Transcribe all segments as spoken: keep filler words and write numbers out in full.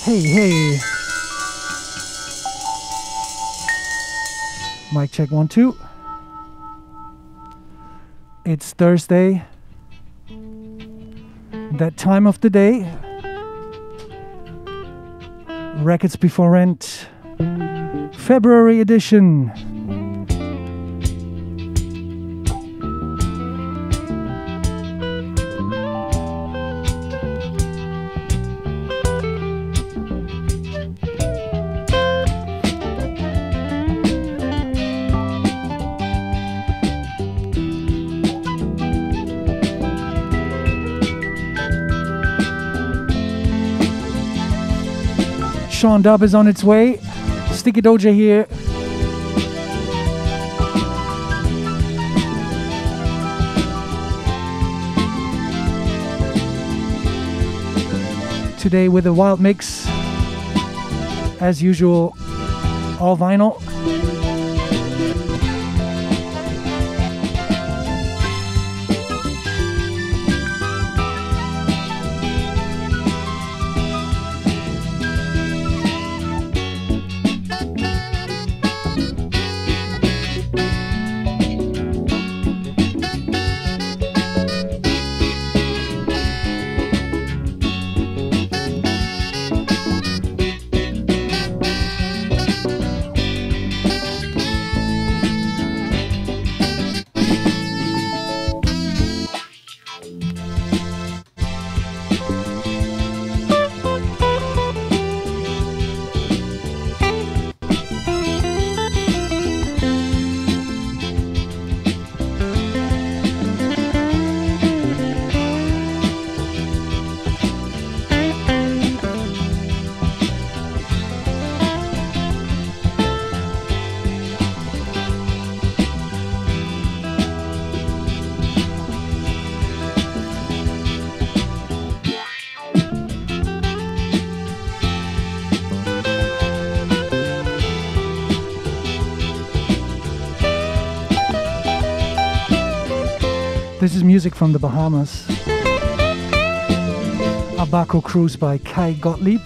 Hey, hey. Mic check one, two. It's Thursday. That time of the day. Records Before Rent. February edition. Sean Dub is on its way. Sticky Doja here. Today with a wild mix. As usual, all vinyl. This is music from the Bahamas. Abaco Cruise by Kai Gottlieb.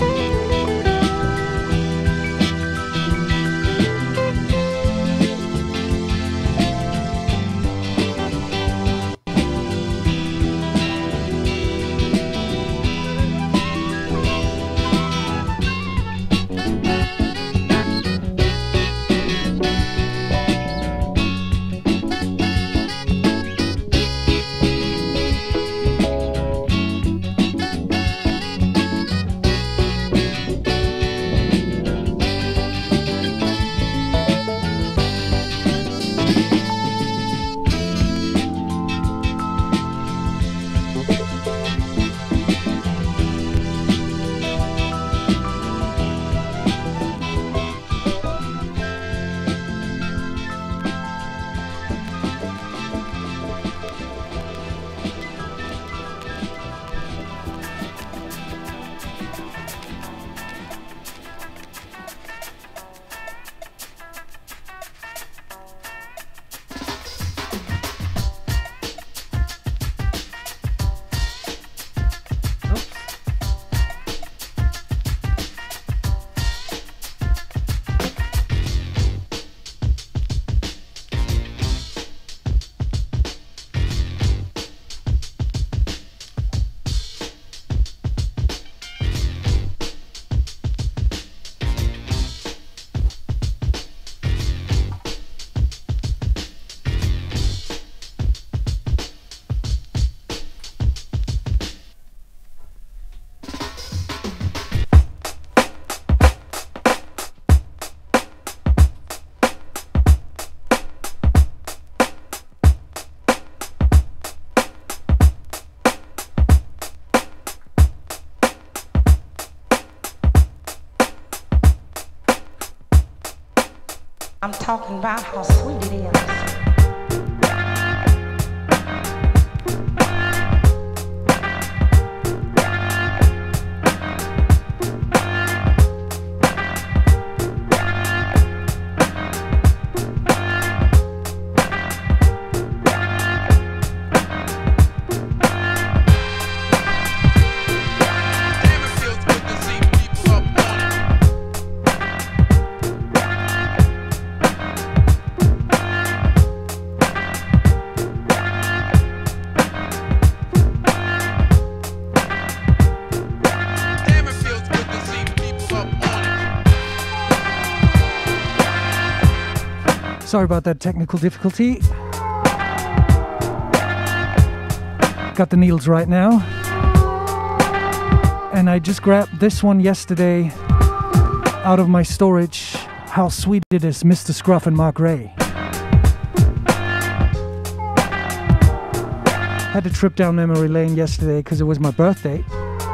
I'm talking about how sweet it is. Damn, it feels good to see people Sorry about that technical difficulty. Got the needles right now. And I just grabbed this one yesterday out of my storage. How Sweet It Is, Mister Scruff and Mark Ray. Had to trip down memory lane yesterday because it was my birthday.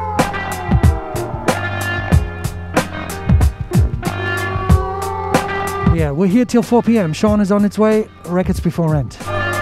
Yeah, we're here till four p.m. Sean is on its way. Records Before Rent.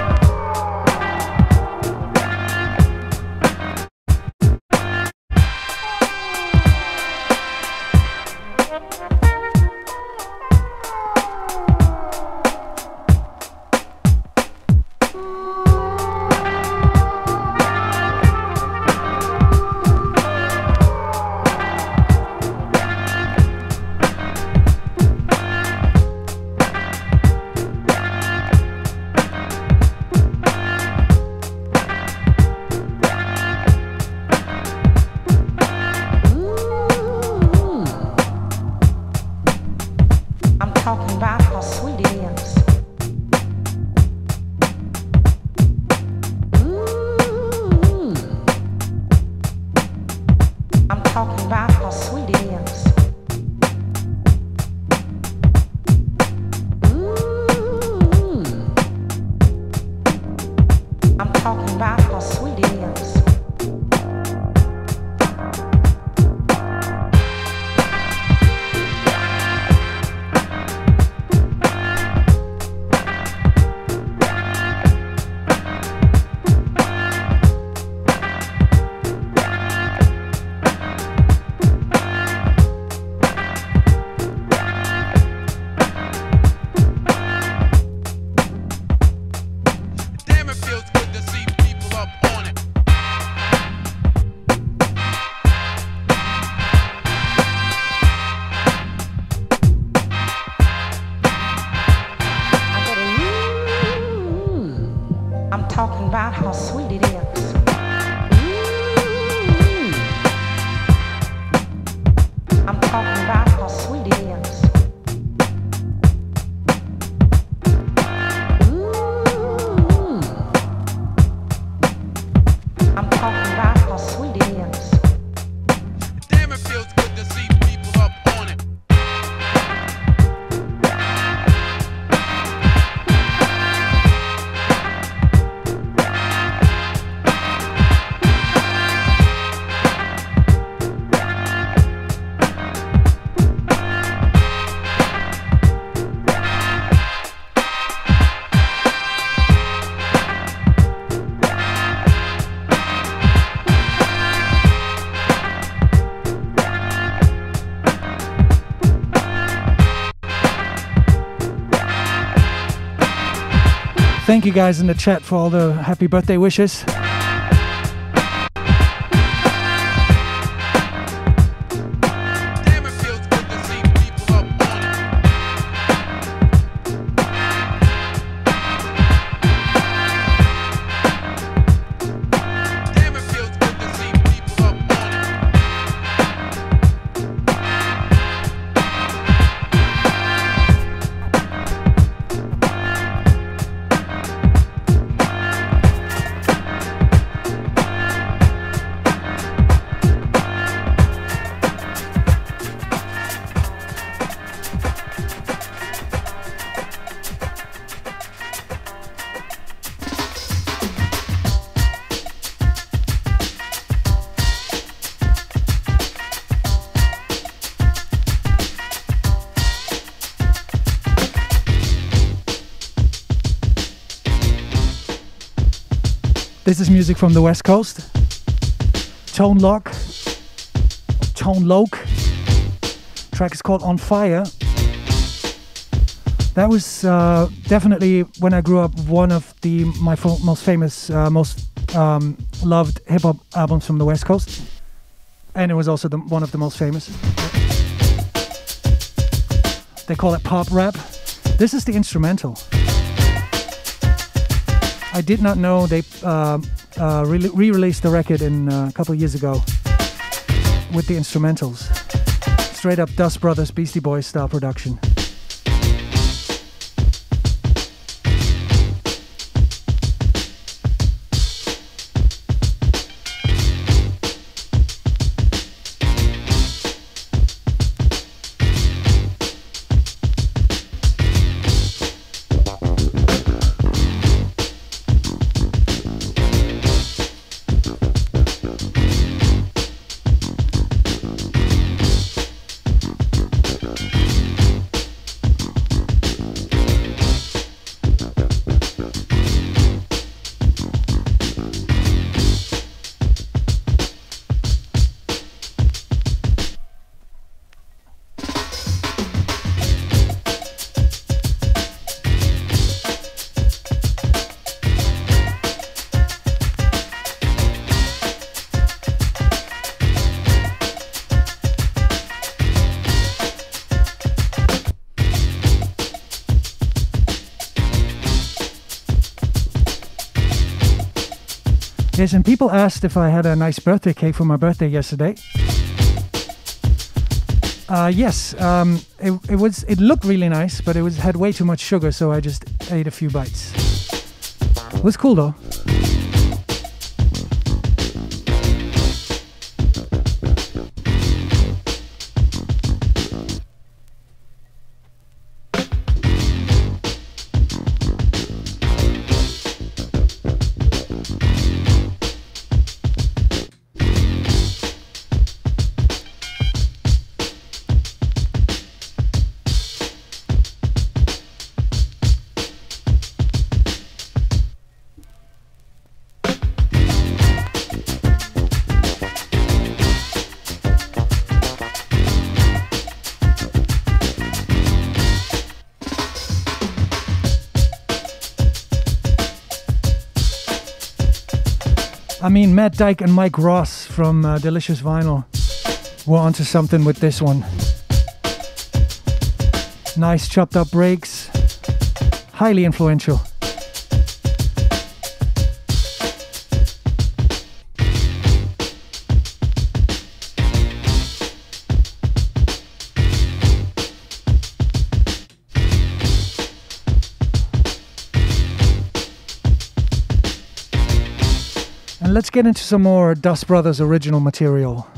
Thank you guys in the chat for all the happy birthday wishes. This is music from the West Coast. Tone Loc. Tone Loc. Track is called On Fire. That was uh, definitely, when I grew up, one of the my fo- most famous, uh, most um, loved hip-hop albums from the West Coast. And it was also the, one of the most famous. They call it pop rap. This is the instrumental. I did not know they uh, uh, re- re-released the record in uh, a couple of years ago with the instrumentals. Straight up Dust Brothers, Beastie Boys style production. Yes, and people asked if I had a nice birthday cake for my birthday yesterday. Uh, yes, um, it, it was. It looked really nice, but it was had way too much sugar, so I just ate a few bites. It was cool though. I mean, Matt Dyke and Mike Ross from uh, Delicious Vinyl were onto something with this one. Nice chopped up breaks, highly influential. And let's get into some more Dust Brothers original material.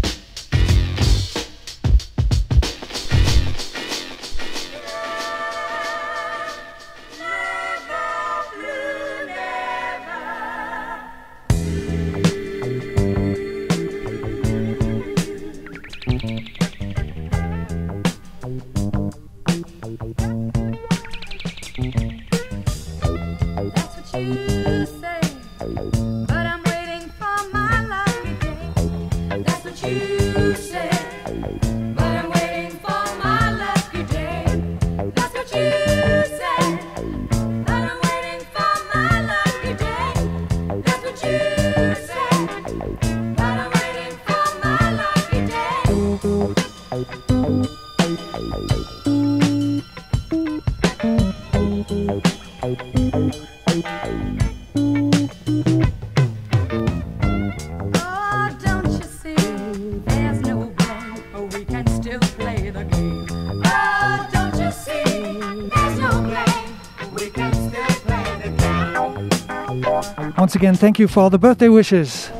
Once again, thank you for all the birthday wishes.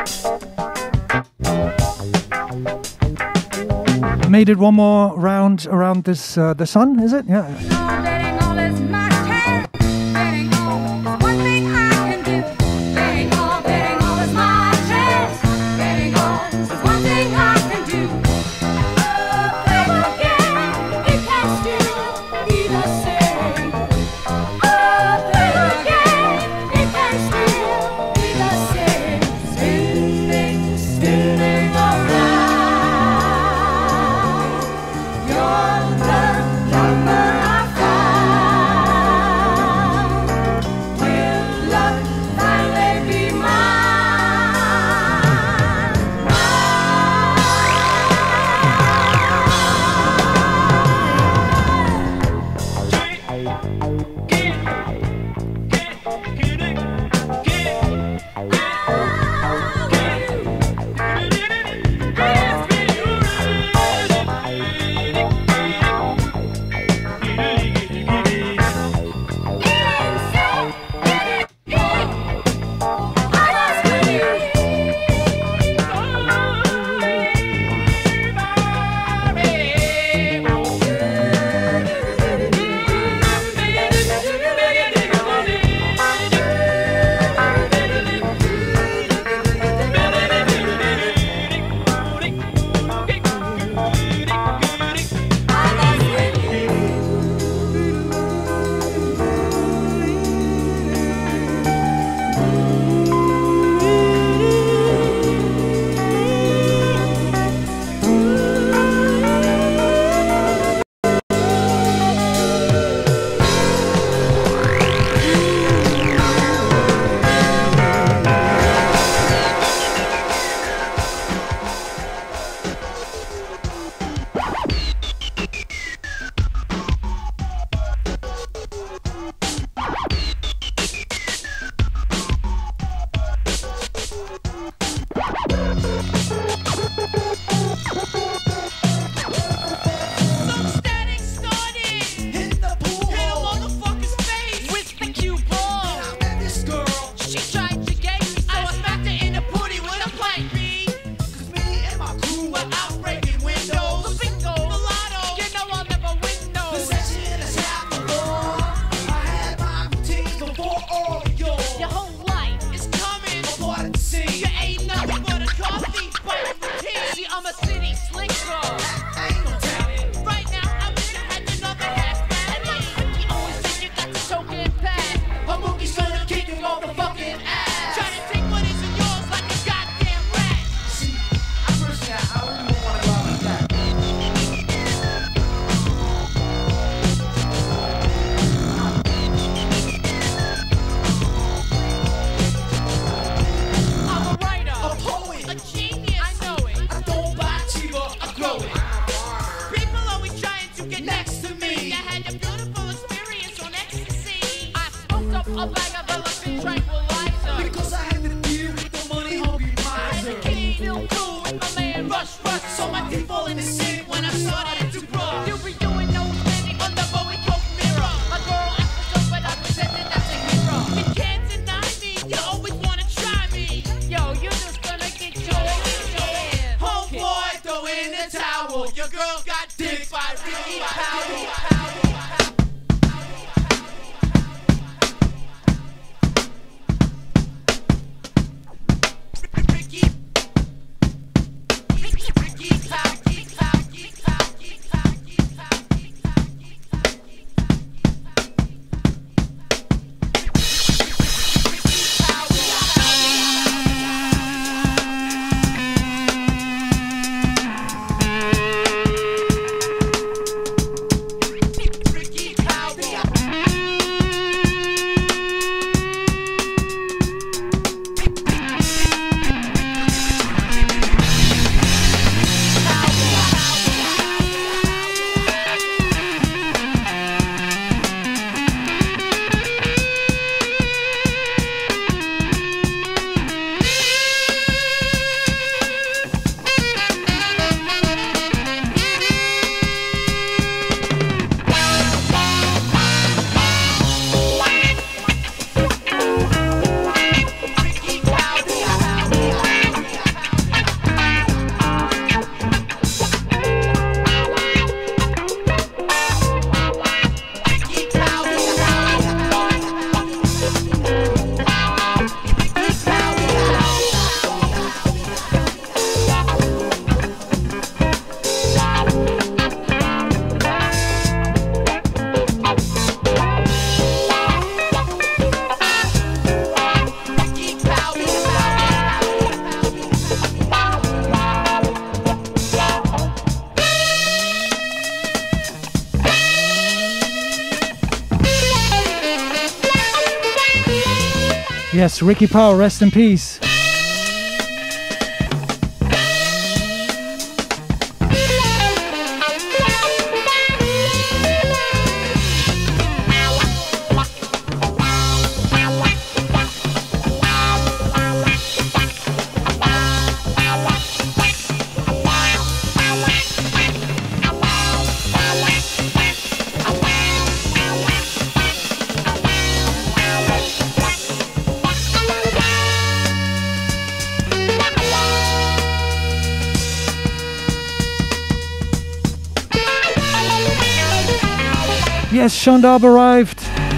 Made it one more round around this uh, the sun, is it? Yeah. myself a bag of elephant tranquilizer. Because I had to deal with the money hungry miser. And the king feel cool with my man Rush Rush. So my teeth fall in the sink when I started to grow. You be doing no standing on the Bowie Coke mirror. My girl acts so but I pretended that's a hero. You can't deny me, you always wanna try me. Yo, you're just gonna get your ass. Homeboy, throw in the towel. Your girl got dick by Ricky Powell. Yes, Ricky Powell, rest in peace. Yes, Shondab arrived.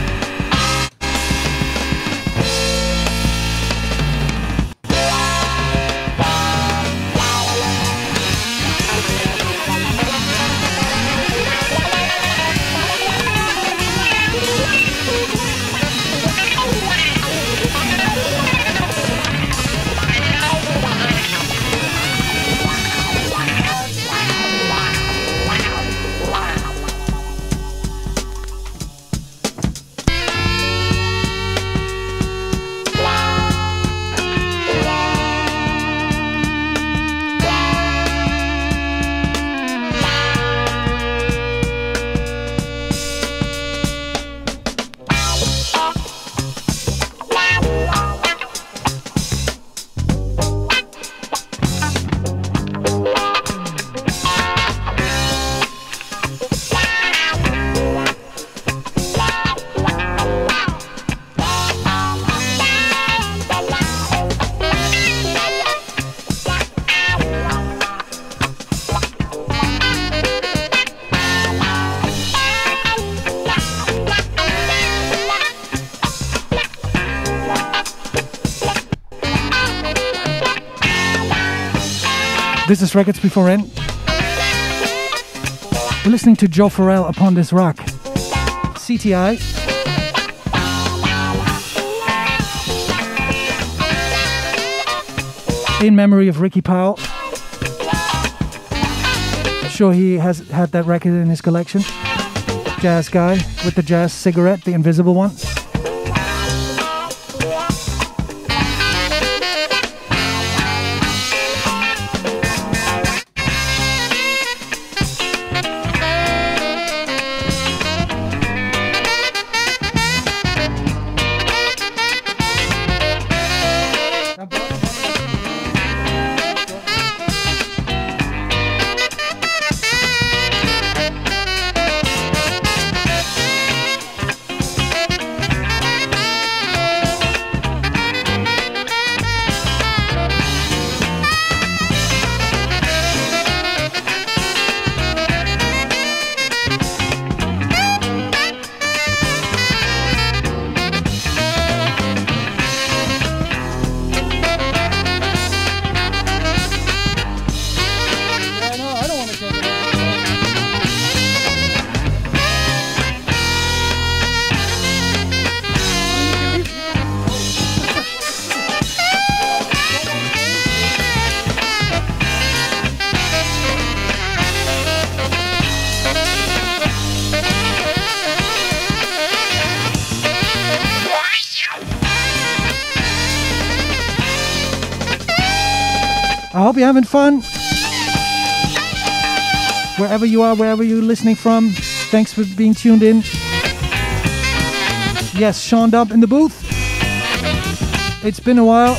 This is Records Before End. We're listening to Joe Farrell upon this rock. C T I. In memory of Ricky Powell. Sure he has had that record in his collection. Jazz guy with the jazz cigarette, the invisible one. I hope you're having fun. Wherever you are, wherever you're listening from, thanks for being tuned in. Yes, Sean Dub in the booth. It's been a while.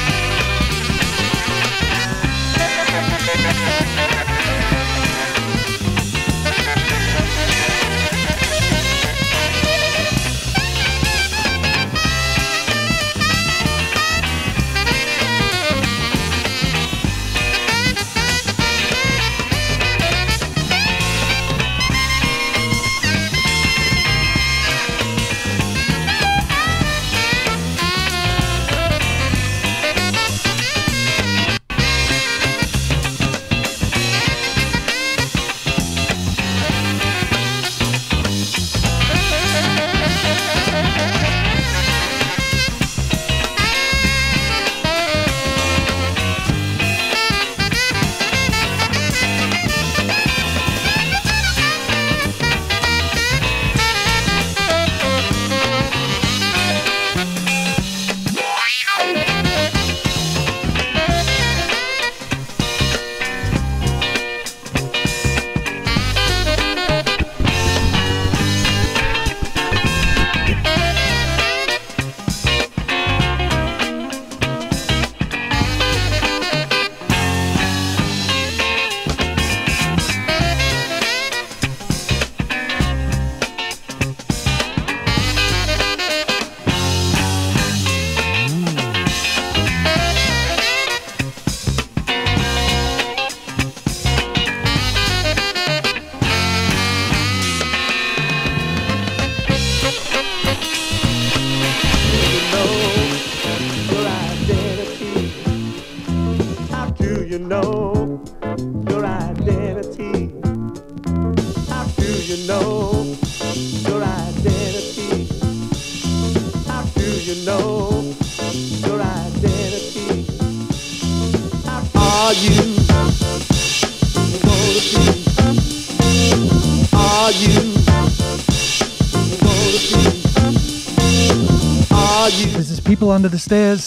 Under the Stairs.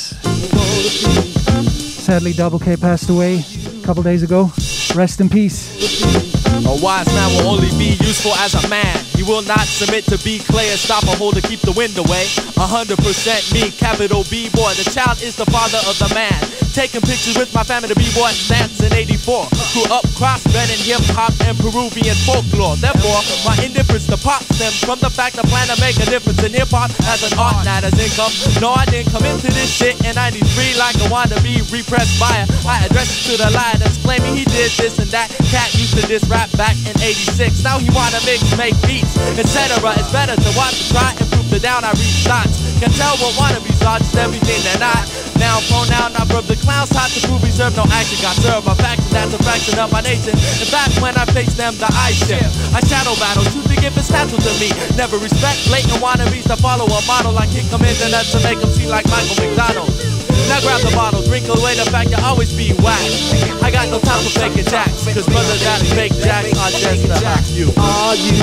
Sadly, Double K passed away a couple days ago. Rest in peace. A wise man will only be useful as a man. He will not submit to be clay and stop a hole to keep the wind away. A hundred percent me, capital B boy. The child is the father of the man. Taking pictures with my family, the B-boy stance in eighty-four. Grew up cross-bred in hip-hop and Peruvian folklore. Therefore, my indifference to pop stems from the fact I plan to make a difference in hip-hop as an art, not as income. No, I didn't come into this shit in ninety-three like a wannabe repressed buyer. I addressed it to the liar that's claiming he did this and that. Cat used to diss rap back in eighty-six. Now he wanna mix, make beats, et cetera. It's better to watch the try and prove the down. I reach thoughts. Can tell what wannabes are, just everything they're not. Now pronoun, I verb the clowns hot to prove reserve, no action. Got served my faction, that's a fraction of my nature. In fact, when I face them, the eye shift. I shadow battle, choose to give it's natural to me. Never respect blatant wannabes to follow a model. I kick them in the nuts to make them see like Michael McDonald. Now grab the bottle, drink away the fact you always be whack. I got no time for faking jacks, cause brothers that fake jacks are just to hack you. Are you?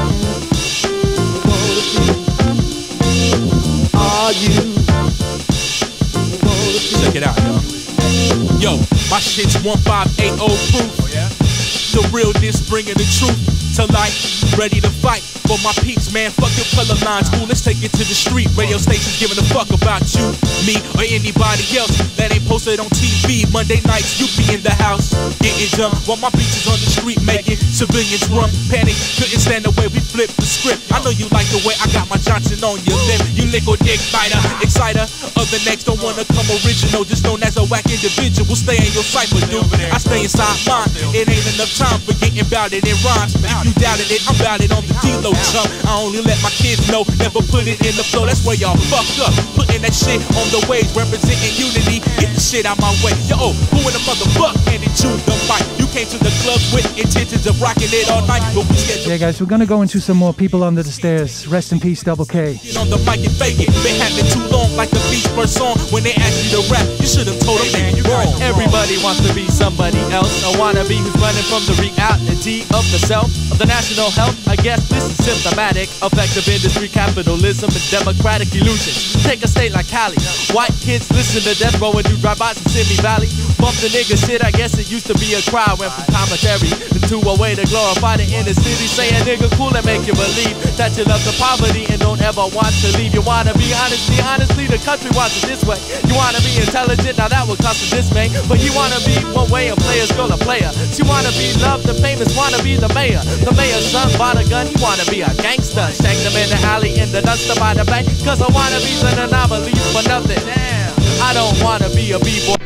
Are you? Check it out, y'all. Yo, my shit's one five eight oh proof. Oh, yeah? The realness bringing the truth to light. Ready to fight for my peeps, man. Fuck your color lines, cool. Let's take it to the street. Radio stations giving a fuck about you, me, or anybody else that ain't posted on T V. Monday nights, you be in the house getting jumped while my bitches on the street making civilians run. Panic, couldn't stand the way we flip the script. I know you like the way I got my Johnson on your lip. You lick or dick biter, exciter. Other next don't wanna come original, just known as a whack individual. Stay in your cipher, dude. I stay inside mine. It ain't enough time for getting about it in rhymes. If you doubted it, I'm about it on the D-Lo chump. I only let my kids know, never put it in the flow. That's where y'all fucked up. Putting that shit on the waves, representing unity. Get the shit out my way. Yo, who in the motherfucker handed you the mic? You came to the club with intentions of rocking it all night, but we scheduled. Yeah, guys, we're gonna go into some more people under the stairs. Rest in peace, Double K. On the mic and fake it. Been happening too long, like the Beach Boys song. When they asked you to rap, you should have told them hey, man, you wrong. Everybody wants to be somebody else. A wannabe who's running from the reality of the self, of the national health. I guess this is symptomatic. Effective industry, capitalism, and democratic illusions. Take a state like Cali. White kids listen to death row and do drive-bys in Simi Valley. Bump the nigga shit, I guess it used to be a crowd. Went from commentary to a way to glorify the inner city. Say a nigga cool and make you believe that you love the poverty and don't ever want to leave. You wanna be honestly, honestly, the country wants it this way. You wanna be intelligent, now that would cost a dismay. But he wanna be one way, a player's girl a player. She wanna be loved, the famous wanna be the mayor. The mayor's son bought a gun, he wanna be a gangster. Shank them in the alley, in the dumpster by the bank. Cause I wanna be an anomaly for nothing. Damn, I don't wanna be a b-boy.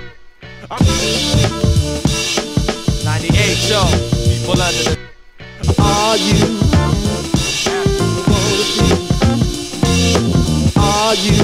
ninety-eight show, people under the. Are you? Are you?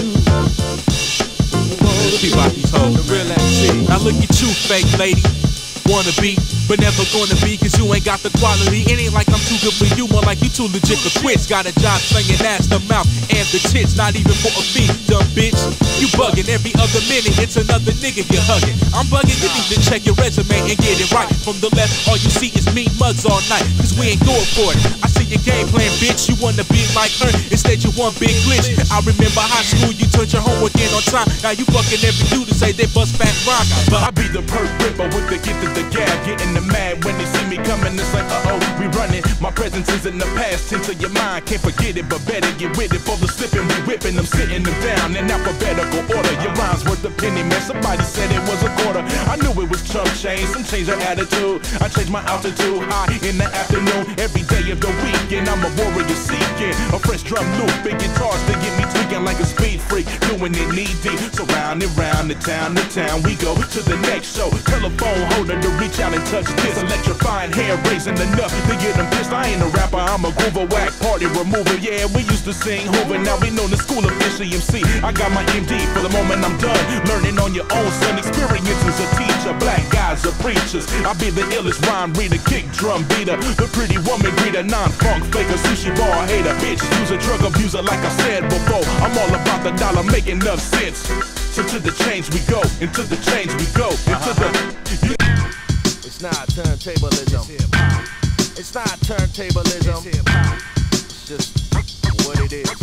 People out these hoes. The real M C. Now look at you, fake lady. Wanna be, but never gonna be, cause you ain't got the quality. It ain't like I'm too good for you, more like you too legit for quits. Got a job slinging ass, the mouth, and the tits, not even for a fee, dumb bitch. You bugging, every other minute it's another nigga you're hugging. I'm bugging, you need to check your resume and get it right. From the left, all you see is mean mugs all night, cause we ain't going for it. I see your game plan, bitch, you wanna be like her, instead you want big glitch. I remember high school, you turned your homework in on time. Now you fucking every dude to say they bust fat rock. But I be the perk ripper with the gift of the gab, getting the mad when they see me coming. It's like, uh oh, we running. My presence is in the past, into your mind. Can't forget it, but better get with it. For the slipping, we whipping them, sitting them down in alphabetical order. Your rhymes worth a penny, man. Somebody said it was a quarter. I knew it was chump change, some change of attitude. I changed my altitude high in the afternoon, every day of the weekend. I'm a warrior seeking a fresh drum loop, big guitars to get me tweaking like a speed freak, doing it knee deep. So round and round, the town to town, we go to the next show. Telephone holder to reach out and touch this. Electrifying hair raising enough to get them pissed. I ain't a rapper, I'm a groover, whack party remover. Yeah, we used to sing Hoover, now we know the school of Fishy M C. I got my M D for the moment I'm done. Learning on your own, son. Experience as a teacher. Black guys are preachers. I be the illest rhyme reader, kick drum beater, the pretty woman greeter, non-funk faker, sushi bar hater, bitch user, drug abuser. Like I said before, I'm all about the dollar, making enough sense. So to the change we go, into the change we go, into the. It's not turntablism. It's not turntablism. It's just what it is.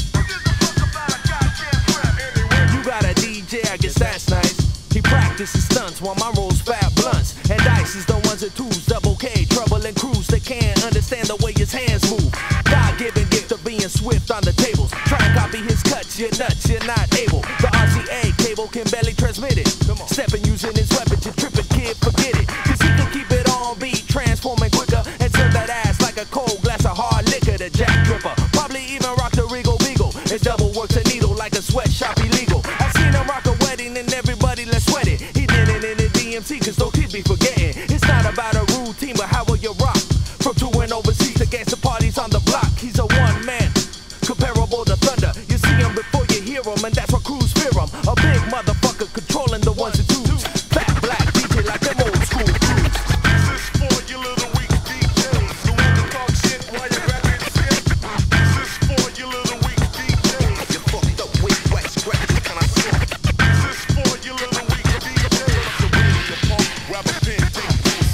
You got a D J, I guess that's nice. He practices stunts while my rolls fat blunts. And dice is the ones and twos, double K, trouble and cruise. They can't understand the way his hands move. God-given gift of being swift on the tables. Try and copy his cuts, you're nuts, you're not able. The R C A cable can barely transmit it. Stepping using his weapon to trip a kid, forget it. Cause he can keep it on beat, transforming quicker, and serve that ass like a cold glass of hard liquor. The Jack Tripper, probably even rock the Regal Beagle. It double works a needle like a sweatshop illegal. I seen him rock a wedding and everybody let's sweat it. He did it in the D M C cause those kids be forgetting. It's not about a routine but how will you rock. From touring overseas to gangster parties on the block. He's a one man, comparable to thunder. You see him before you hear him and that's what crews fear him. A big motherfucker controlling the ones and twos. Fat black D J like them old school crews. This is for you little weak D Js, the one that talk shit while you're rapping shit. This is for you little weak D Js. You fucked up with wax, scratch, can I see? This is for you little weak D Js. So when you punk, grab a pen, take this.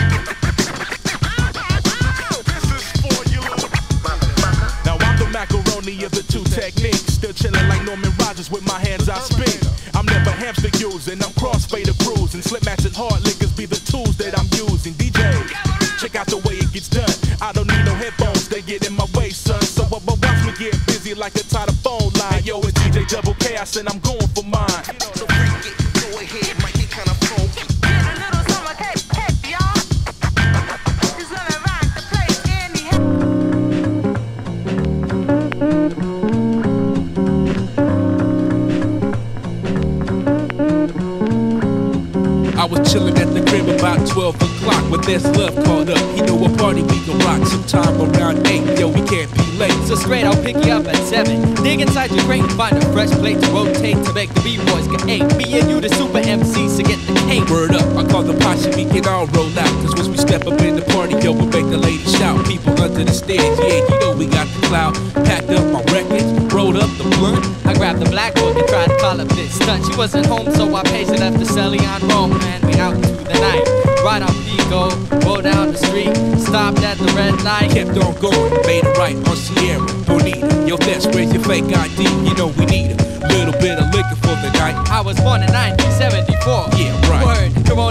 This is for you little. Now I'm the macaroni of the two techniques. Still chilling like Norman Rogers with my hands I spin. I'm never hamster using, I'm crossfader cruising. Slip matching hard liquors be the tools that I'm using. D J, check out the way it gets done. I don't need no headphones, they get in my way, son. So uh, but watch me get busy like a tied phone line. Yo, it's D J Double K, I said I'm going for mine. So freak it, go ahead, might get kinda funky. Get a little summer cake, cake, y'all. He's gonna rock the place anyhow. I was chilling at the crib about twelve o'clock, but there's love caught up. He know a party we can rock sometime around eight. Yo, we can't be late. So straight, I'll pick you up at seven. Dig inside your crate and find a fresh plate to rotate to make the B-boys get eight. Me and you the super M Cs to get the cake. Word up, I call the posse, we can all roll out. Cause once we step up in the party, yo, we'll make the ladies shout. People under the stairs, yeah, you know we got the clout. Packed up my records, rolled up the blunt. I grabbed the black book and tried to call up this stunt. She wasn't home, so I paged it after Sally on Rome. And we out into the night. Right on Pico, go down the street, stopped at the red light. Kept on going, made it right on Sierra, Bonita. Yo, that's where's your fake I D? You know we need a little bit of liquor for the night. I was born in nineteen seventy-four. Yeah, right. Word, Corona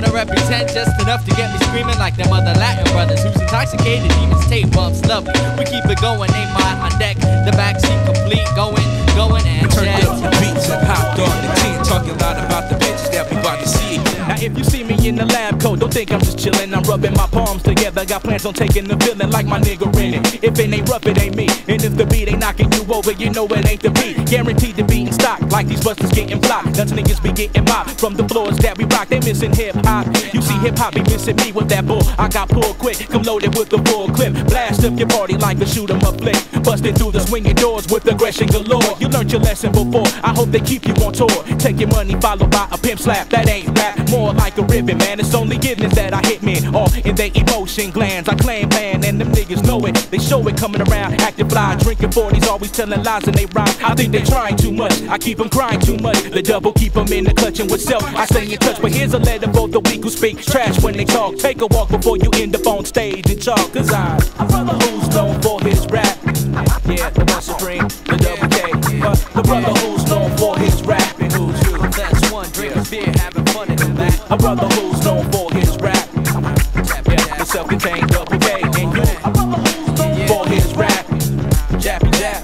ten, just enough to get me screaming like them other Latin brothers who's intoxicated. Demons, tape bumps, love me. We keep it going, ain't mine on deck. The backseat complete, going, going, and Turned check. up the beats and hopped on the team, talking loud about the bitches that we about to see. Now if you see me in the lab coat, don't think I'm just chillin'. I'm rubbing my palms together, got plans on taking the feeling like my nigga in it. If it ain't rough, it ain't me. And if the beat ain't knocking you over, you know it ain't the beat. Guaranteed to be in stock, like these busters getting blocked. Nuts niggas be getting mopped from the floors that we rock. They missing hip hop. You see hip hop be missing me with that bull. I got pulled quick, come loaded with the full clip. Blast up your party like a shoot 'em up flick. Busting through the swinging doors with aggression galore. You learned your lesson before. I hope they keep you on tour. Take your money followed by a pimp slap. That ain't rap, more like a ribbon, man. It's only goodness that I hit me all in their emotion glands. I claim land and them niggas know it. They show it coming around, acting fly, drinking forties, always telling lies and they rhyme. I think they trying too much. I keep them crying too much. The double keep them in the clutching with self. I stay in touch, but here's a letter for the weak who speak trash when they talk. Take a walk before you end up on stage and talk. Cause I'm a brother who's known for his rap. Yeah, the one supreme, the double K. But the brother who's known for his rap. And who's you? That's one, drinking beer, having fun in the back. A brother who's known for his rap. Yeah, the self-contained double K. And you, a brother who's known for his rap. Jappy Jap.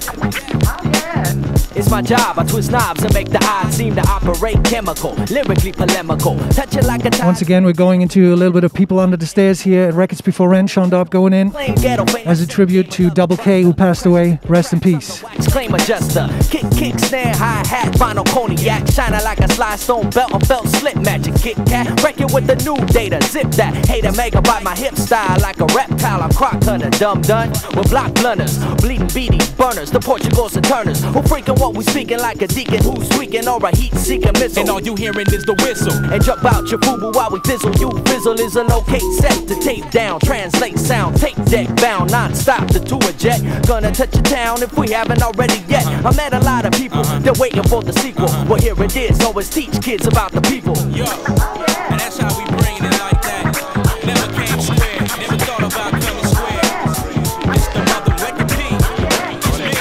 It's my job, I twist knobs and make the odds seem to operate chemical, lyrically polemical. Touch it like a time. Once again, we're going into a little bit of People Under the Stairs here at Records Before Rent. Sean Dobb going in as a tribute to Double K, who passed away. Rest in peace. Claim adjuster, kick, kick, snare, hi-hat, vinyl cognac, shining like a slide stone belt on felt slip magic, Kit Kat, wreck it with the new data, zip that, hater make about my hip style like a reptile, I'm crock cutter, dumb done, with block blunters, bleeding beaties, burners, the Portugals and Turners, who freaking what we speaking like a deacon who's tweaking or a heat-seeking missile, And all you hearing is the whistle. and jump out your boo-boo while we fizzle, you fizzle is an okay set to tape down, translate sound, tape deck bound, non-stop to tour jet, gonna touch your town if we haven't already yet. I met a lot of people, they're waiting for the sequel. Well, here it is, always teach kids about the people. Yo, and that's how we bring it like that. Never came square, never thought about coming square. It's the mother record P. It's me.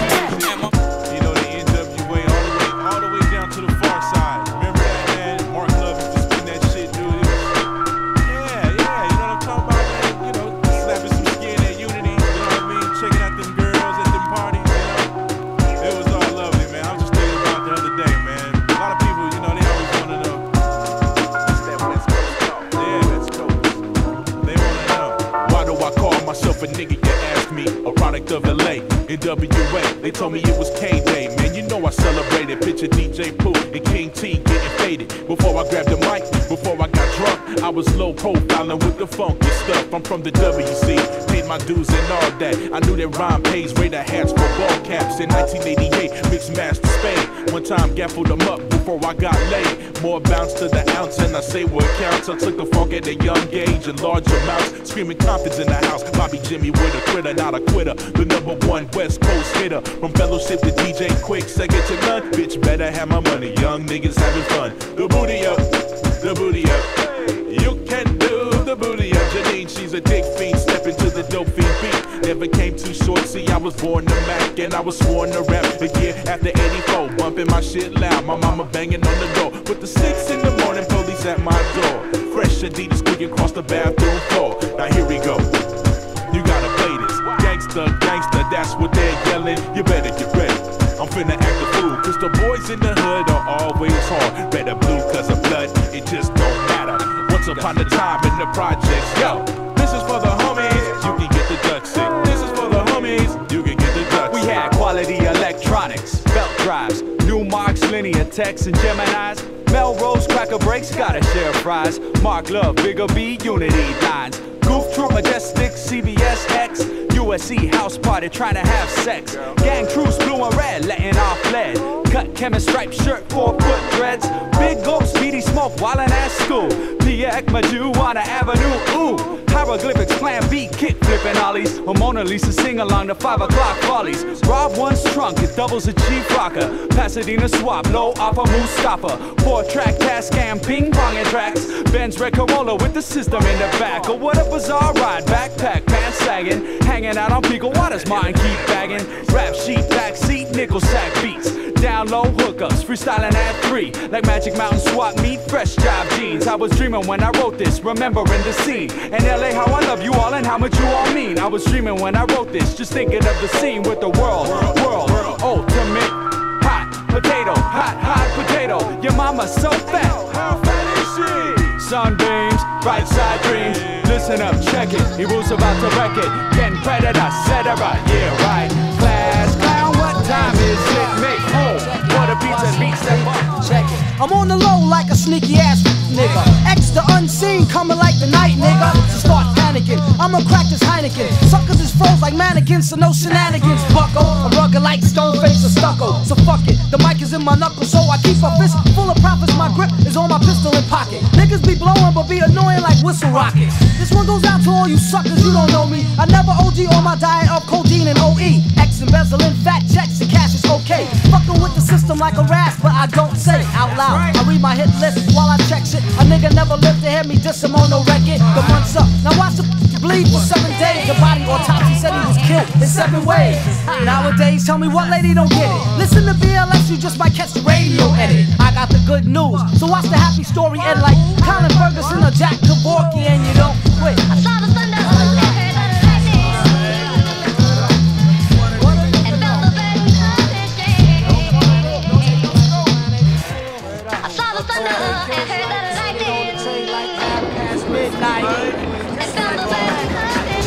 And my- You know the N W A all the way, all the way down to the far side. Remember that, man? Mark Love used to spin that shit, dude. It was- Yeah, yeah, you know what I'm talking about, man? You know, slapping some skin at Unity. You know what I mean? Checking out them girls at them parties. You know, it was all lovely, man. I was just thinking about it the other day, man. A lot of people, you know, they always want to know. It's that West Coast talk. Yeah, West Coast. They want to know. Why do I call myself a nigga? You ask me. A product of L A, N W A. They told me it was K-Day, man. You know I celebrated. Picture D J Pooh and King T getting faded. Before I grabbed the mic, before I got drunk, I was low profiling with the funky stuff. I'm from the W C, paid my dues and all that. I knew that rhyme pays Raider hats for ball caps. In nineteen eighty-eight, mixed master Spade. One time gaffled them up before I got laid. More bounce to the ounce, and I say what counts. I took the funk at a young age in large amounts. Screaming confidence in the house. Bobby Jimmy with a critter, not a quitter. The number one West Coast hitter. From fellowship to D J Quick, second to none. Bitch, better have my money. Young niggas having fun. The booty up, the booty up. You can do the booty up. Janine, she's a dick fiend. Step into the dope fiend beat. Never came too short. See, I was born to Mac and I was sworn to rap. A year after eighty-four, bumping my shit loud. My mama banging on the door. With the six in the morning, police at my door. Fresh Adidas squeaking across the bathroom floor. Now here we go. You gotta play this. Gangsta, gangsta, that's what they're yelling. You better get ready. I'm finna act a fool, cause the boys in the hood are always hard. Red or blue, cause of blood, it just don't matter. Once upon a time in the projects, yo, this is for the homies, you can get the duck sick. This is for the homies, you can get the duck sick. We had quality electronics, belt drives, new marks, linear texts, and Geminis. Melrose, cracker breaks, gotta share fries. Mark Love, Bigger B, Unity lines. Goof Troop, Majestic, C B S X. U S C house party trying to have sex. Gang truce, blue and red, letting off lead. Cut chemist striped shirt, four foot dreads. Big gulp, speedy smoke, wildin' at school. P X, Marijuana Avenue, ooh. Hieroglyphics, plan B, kick flipping ollies. Or Mona Lisa sing along the five o'clock follies. Rob one's trunk, it doubles a cheap rocker. Pasadena swap, low offer Mustafa. Four track, Tascam, ping ponging tracks. Benz red Corolla with the system in the back. Or what a bizarre ride, backpack, pants sagging. Hanging out on Pico Waters, mine keep bagging. Rap sheet, backseat, nickel sack beats. down low hookups, freestyling at three, like Magic Mountain swap meet, fresh job jeans. I was dreaming when I wrote this, remembering the scene in L A, how I love you all and how much you all mean. I was dreaming when I wrote this, just thinking of the scene with the world, world, world, ultimate hot potato, hot, hot potato. Your mama's so fat, how fat is she? Sunbeams, right side dreams. Listen up, check it. He was about to wreck it. Getting predator, et cetera. Yeah, right. Class clown, what time is it? Make home. What a pizza beats them up. Check it. I'm on the low like a sneaky ass nigga. Extra unseen, coming like the night, nigga. So start panicking. I'ma crack this Heineken. Suckers is froze like mannequins, so no shenanigans. Bucko, I'm rugged like stone face or stucco. So fuck it, the mic is in my knuckles, so I keep a fist full of profits. My grip is on my pistol in pocket. Niggas be blowing, but be annoying like whistle rockets. This one goes out to all you suckers, you don't know me. I never O D on my diet of codeine and O E. X embezzling fat checks and cash is okay. Fucking with the system like a rasp, but I don't say out loud. I read my hit list while I check shit. A nigga never lived to hear me diss him on no record. The month's up. Now watch the bleed for seven days. The body autopsy said he was killed in seven ways. Nowadays, tell me what lady don't get it. Listen to B L S, you just might catch the radio edit. I got the good news, so watch the happy story end like Colin Ferguson or Jack Kevorkian, and you don't quit. I saw the thunder, I heard the lightning, and felt the burden of his day. I saw the thunder, and heard the lightning, and felt the burden of his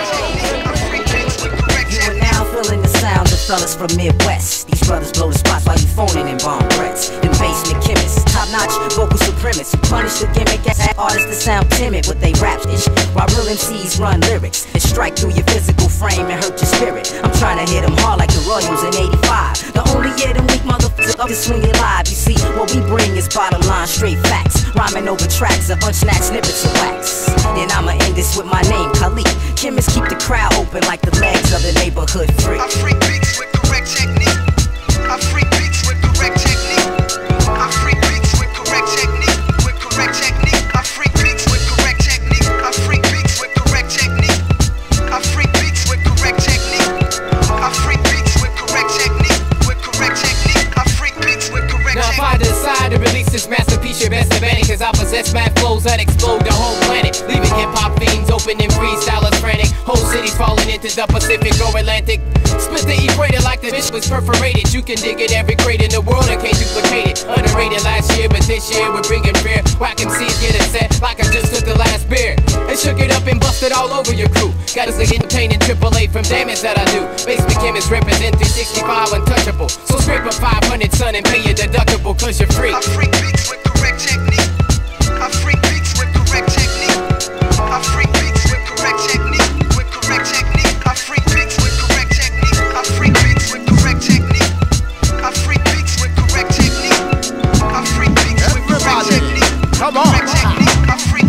day. You are now feeling the sound of fellas from Midwest. These brothers blow the spots while you phoning in bomb threats. Them basement chemists, top-notch vocal supremacists, who punish the gimmick ass artists that sound timid with they rap ish, while real M Cs run lyrics that strike through your physical frame and hurt your spirit. I'm trying to hit them hard like the Royals in eighty-five. The only year them weak motherfuckers up to swing it live. You see, what we bring is bottom line straight facts, rhyming over tracks of unsnatched snippets of wax. Then I'ma end this with my name, Khalid. Chemists keep the crowd open like the legs of the neighborhood freak. I freak beats with correct technique. I freak beats with correct technique. I freak beats with correct technique. With correct technique. I freak beats with correct technique. I freak beats with correct technique. I freak beats with correct technique. I freak beats with correct technique. With correct technique. I freak beats with correct technique. Now if I decide to release this masterpiece, you're best abandon, cause I possess mad flows that explode the whole planet, leaving hip-hop fiends open and freestylers frantic. Whole cities falling into the Pacific or Atlantic. Split the equator like the bitch was perforated. You can dig it every grade in the world and can't duplicate it. Underrated last year, but this year we're bringing fear. Whack M Cs get upset like I just took the last beer and shook it up and busted all over your crew. Got us entertaining triple A from damage that I do. Basement chemists represent three sixty-five untouchable. So scrape up five hundred, son, and pay your deductible, cause you're free. I freak beats with correct technique. I freak beats with correct technique. I freak beats with correct technique. With correct technique. I freak beats with correct technique. I freak beats with correct technique. I freak beats with correct technique. I freak beats with correct technique. Come on. Correct technique. I freak.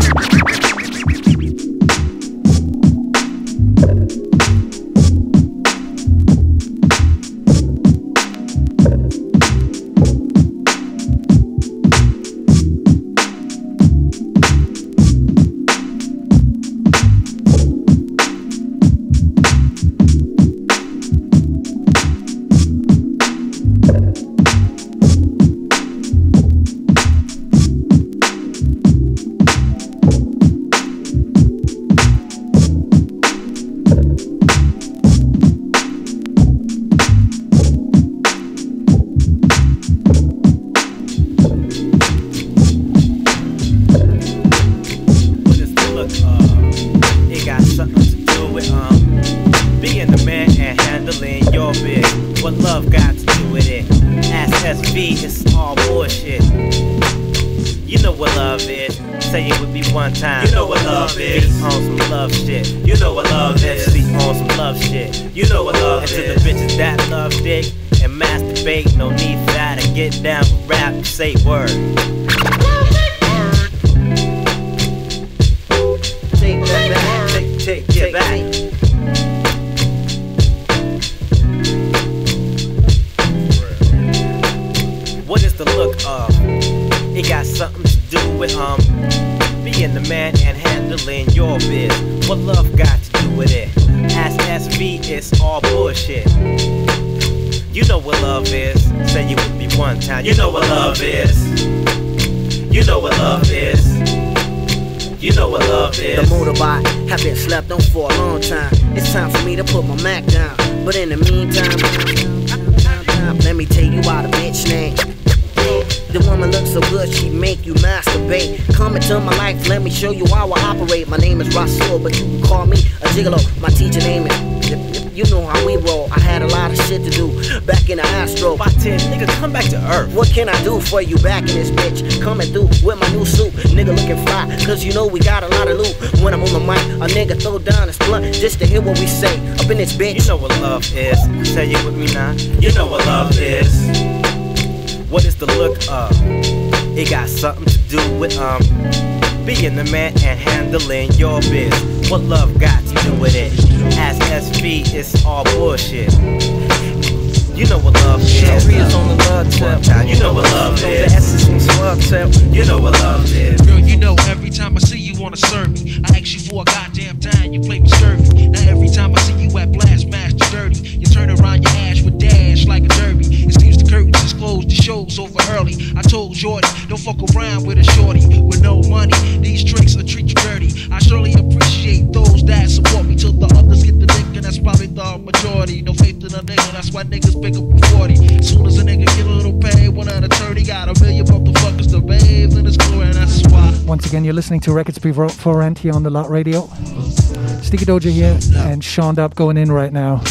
You know what love is. Say you with me one time. You know what love is. You know what love is. You know what love is. The motorbike have been slept on for a long time. It's time for me to put my Mac down. But in the meantime, let me tell you why the bitch name. The woman looks so good, she make you masturbate. Come into my life, let me show you how I operate. My name is Rasul, but you can call me a gigolo. My teacher name is, you know how we roll. I had a lot of shit to do back in the Astro. By ten, nigga, come back to earth. What can I do for you back in this bitch? Coming through with my new suit, nigga looking fly, cause you know we got a lot of loot. When I'm on the mic, a nigga throw down his blunt just to hear what we say up in this bitch. You know what love is. Say it with me now. You know what love is. What is the look of? It got something to do with um being the man and handling your biz. What love got to do with it? As S V, it's all bullshit. You know what love is. Sherry is on the love tip. You know what love is. The S is on swab tip. You know what love is. Girl, you know every time I see you wanna serve me. I ask you for a goddamn time, you play me scurvy. Now every time I see you at Blast Master Dirty, you turn around your ass with dash like a derby. It seems the curtains is closed, the show's over early. I told Jordy, don't fuck around with a shorty with no money. These tricks will treat you dirty. I surely appreciate those that support me till the others get the dick, and that's probably the majority. No faith in a nigga, that's why niggas pick up a forty. As soon as a nigga get a little pay, one out of thirty, got a million motherfuckers to bathe in his glory, and that's why. Once again, you're listening to Records Before Rent here on the Lot Radio. Sticky Doja here, and Sean Dub going in right now.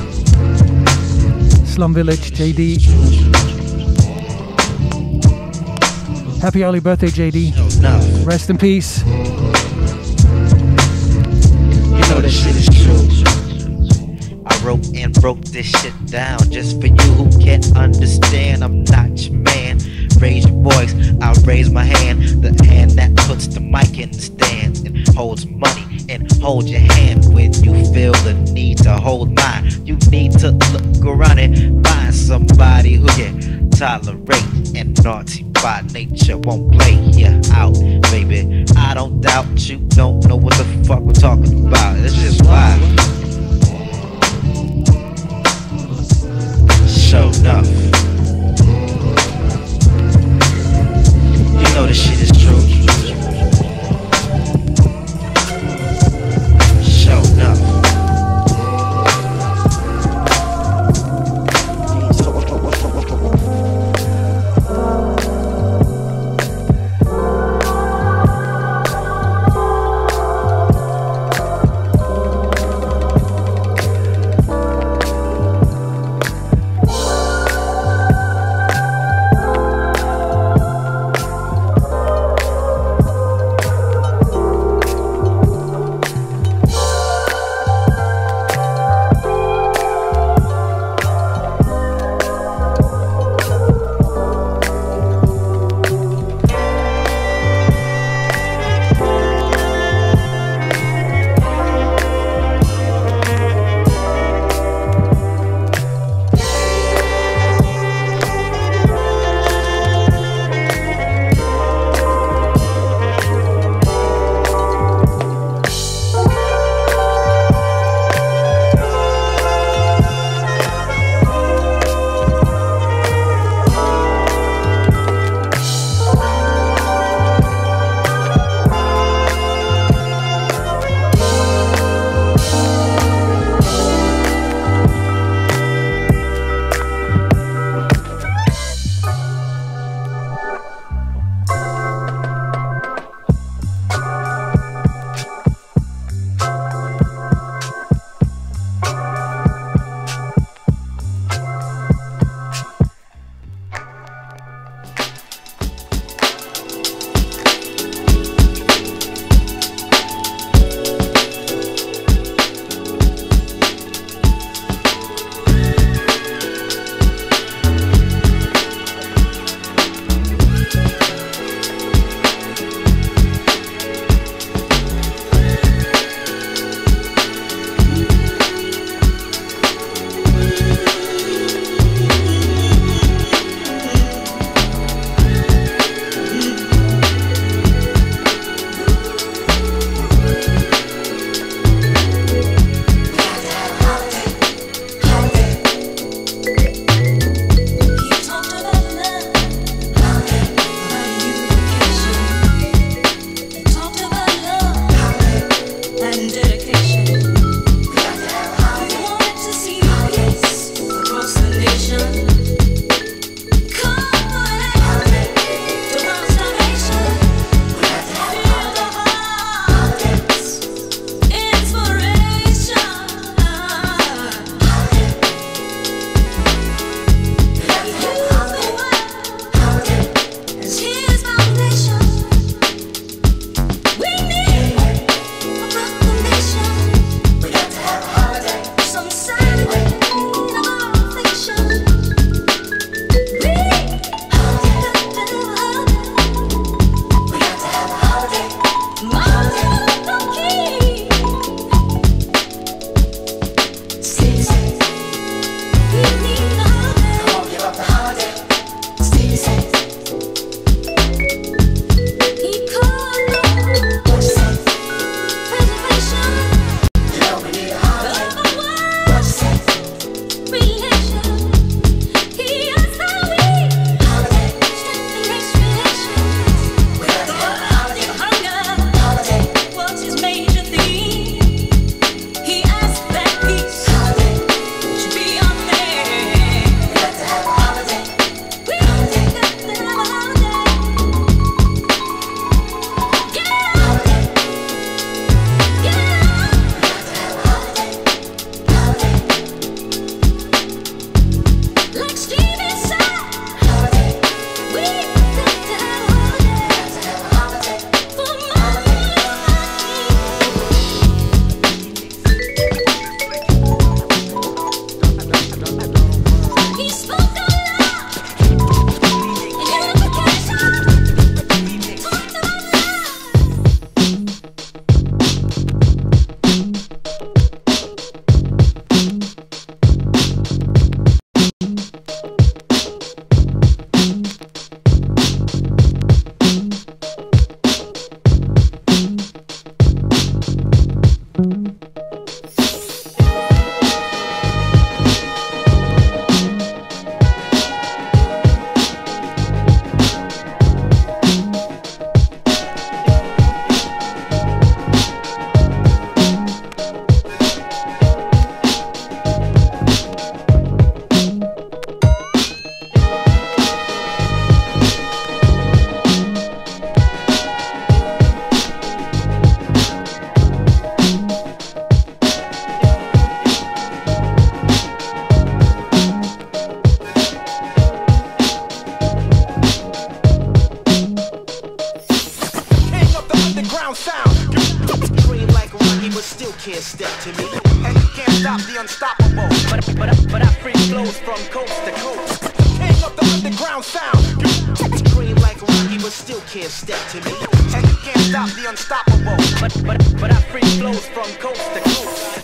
Slum Village, J D. Happy early birthday, J D. Rest in peace. You know this shit is true. I wrote and broke this shit down just for you who can't understand. I'm not your man. Raise your voice, I'll raise my hand. The hand that puts the mic in the stand and holds money and hold your hand when you feel the need to hold mine. You need to look around and find somebody who can tolerate and naughty by nature won't play you out, baby. I don't doubt you don't know what the fuck we're talking about. It's just why. Show enough. You know this shit is true. Show enough. can't step to me, and you can't stop the unstoppable. But but but I free flows from coast to coast. King of the underground sound. You scream like Rocky, but still can't step to me, and you can't stop the unstoppable. But but but I free flows from coast to coast.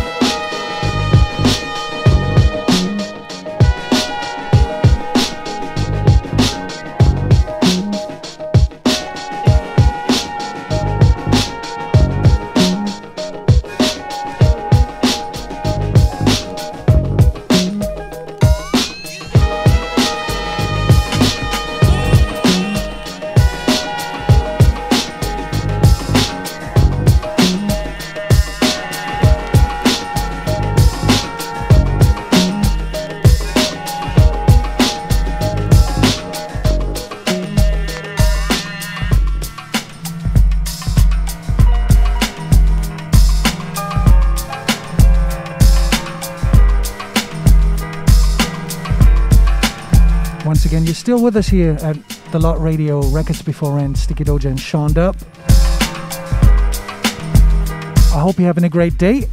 Once again, you're still with us here at The Lot Radio, Records Before End, Sticky Doja and Sean Dub. I hope you're having a great day.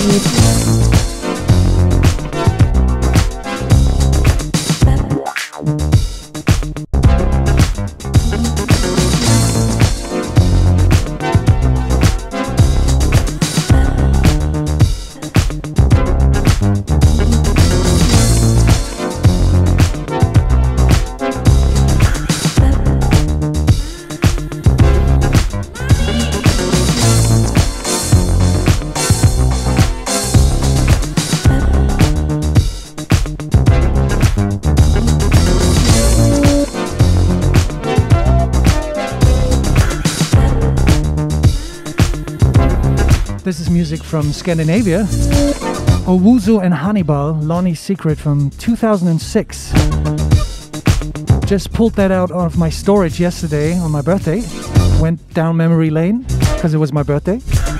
This is music from Scandinavia. Owuzu and Hannibal, Lonnie's Secret from two thousand six. Just pulled that out of my storage yesterday on my birthday. Went down memory lane because it was my birthday.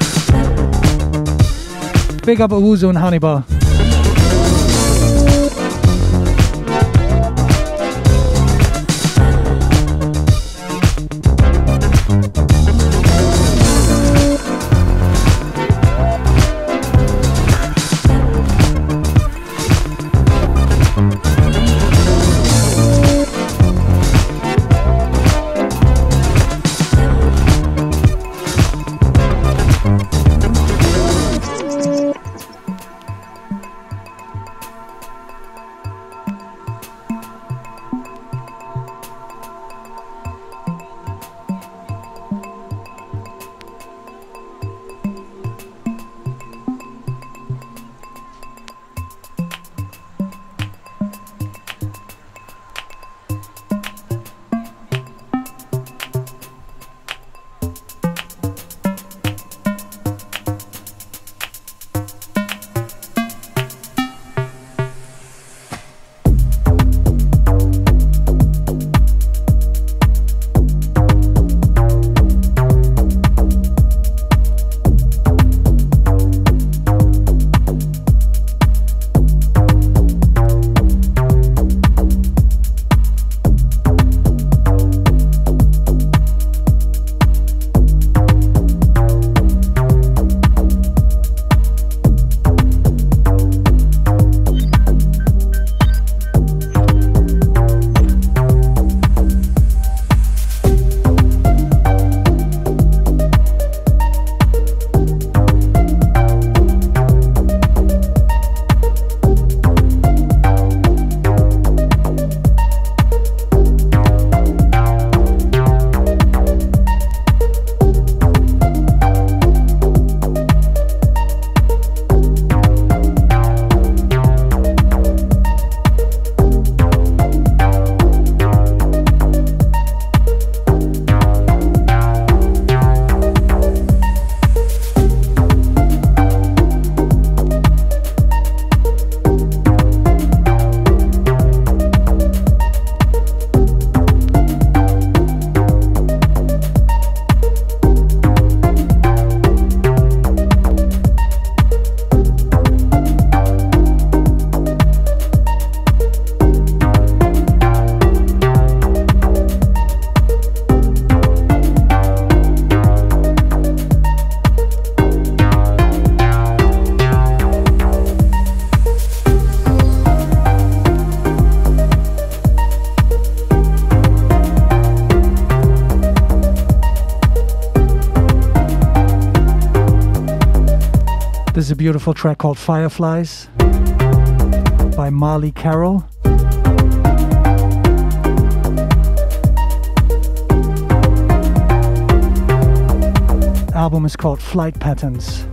Big up Owuzu and Hannibal. This is a beautiful track called Fireflies by Marley Carroll. Album is called Flight Patterns.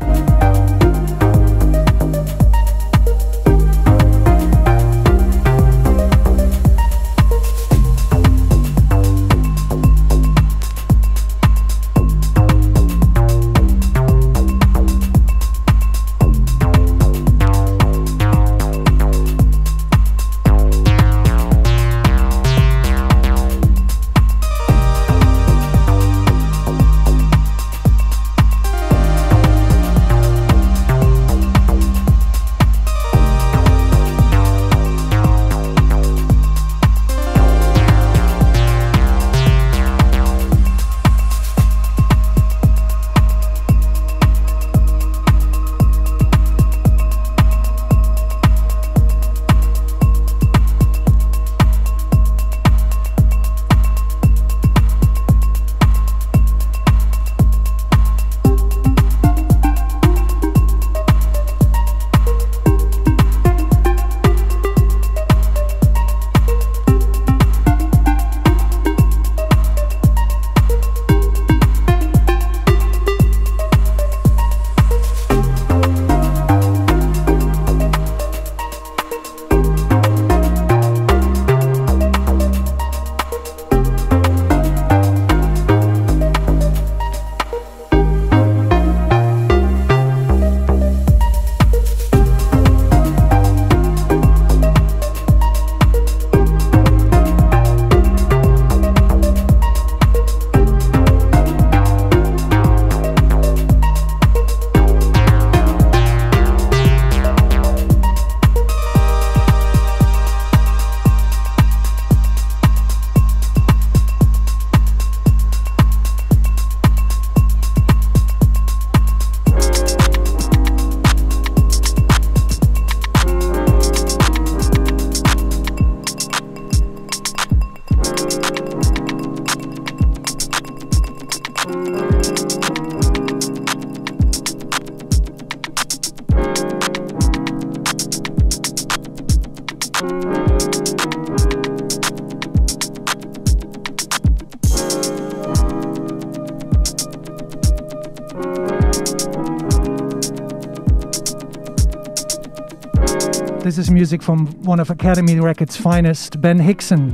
This is music from one of Academy Records' finest, Ben Hickson.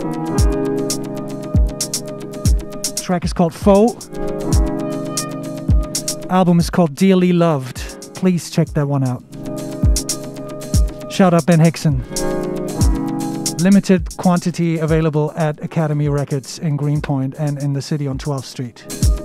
The track is called Foe. Album is called Dearly Loved. Please check that one out. Shout out Ben Hickson. Limited quantity available at Academy Records in Greenpoint and in the city on twelfth Street.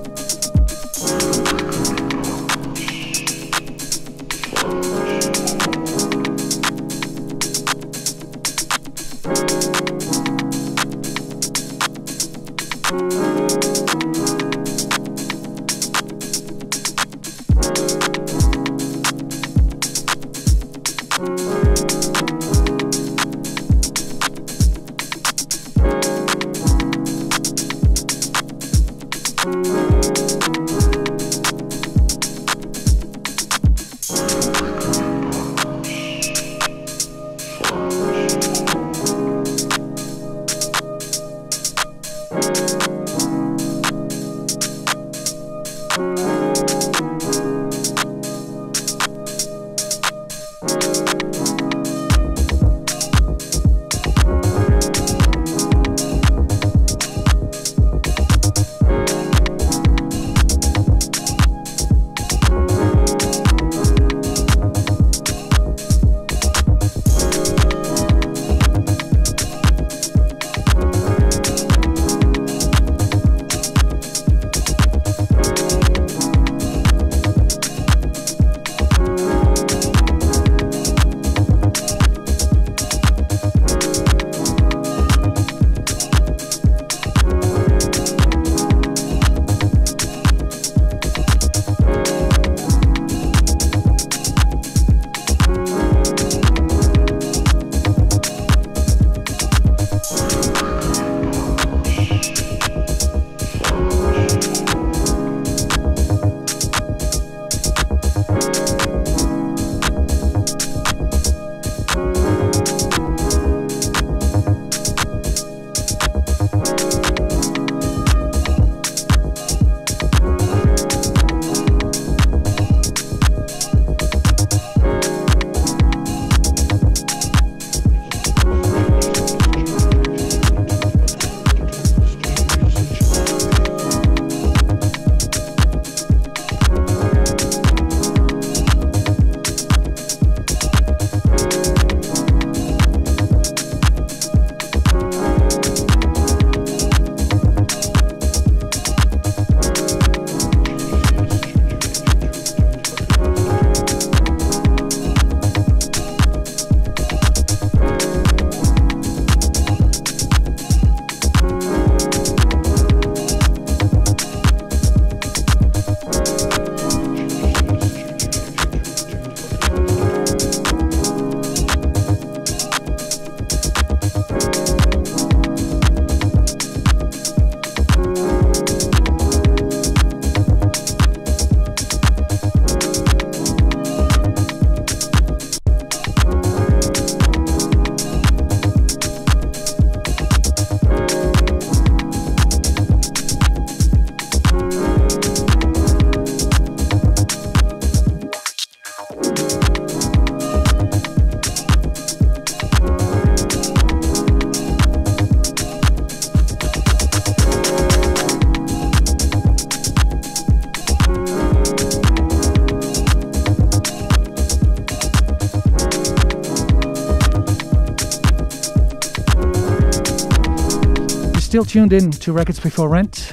Still tuned in to Records Before Rent.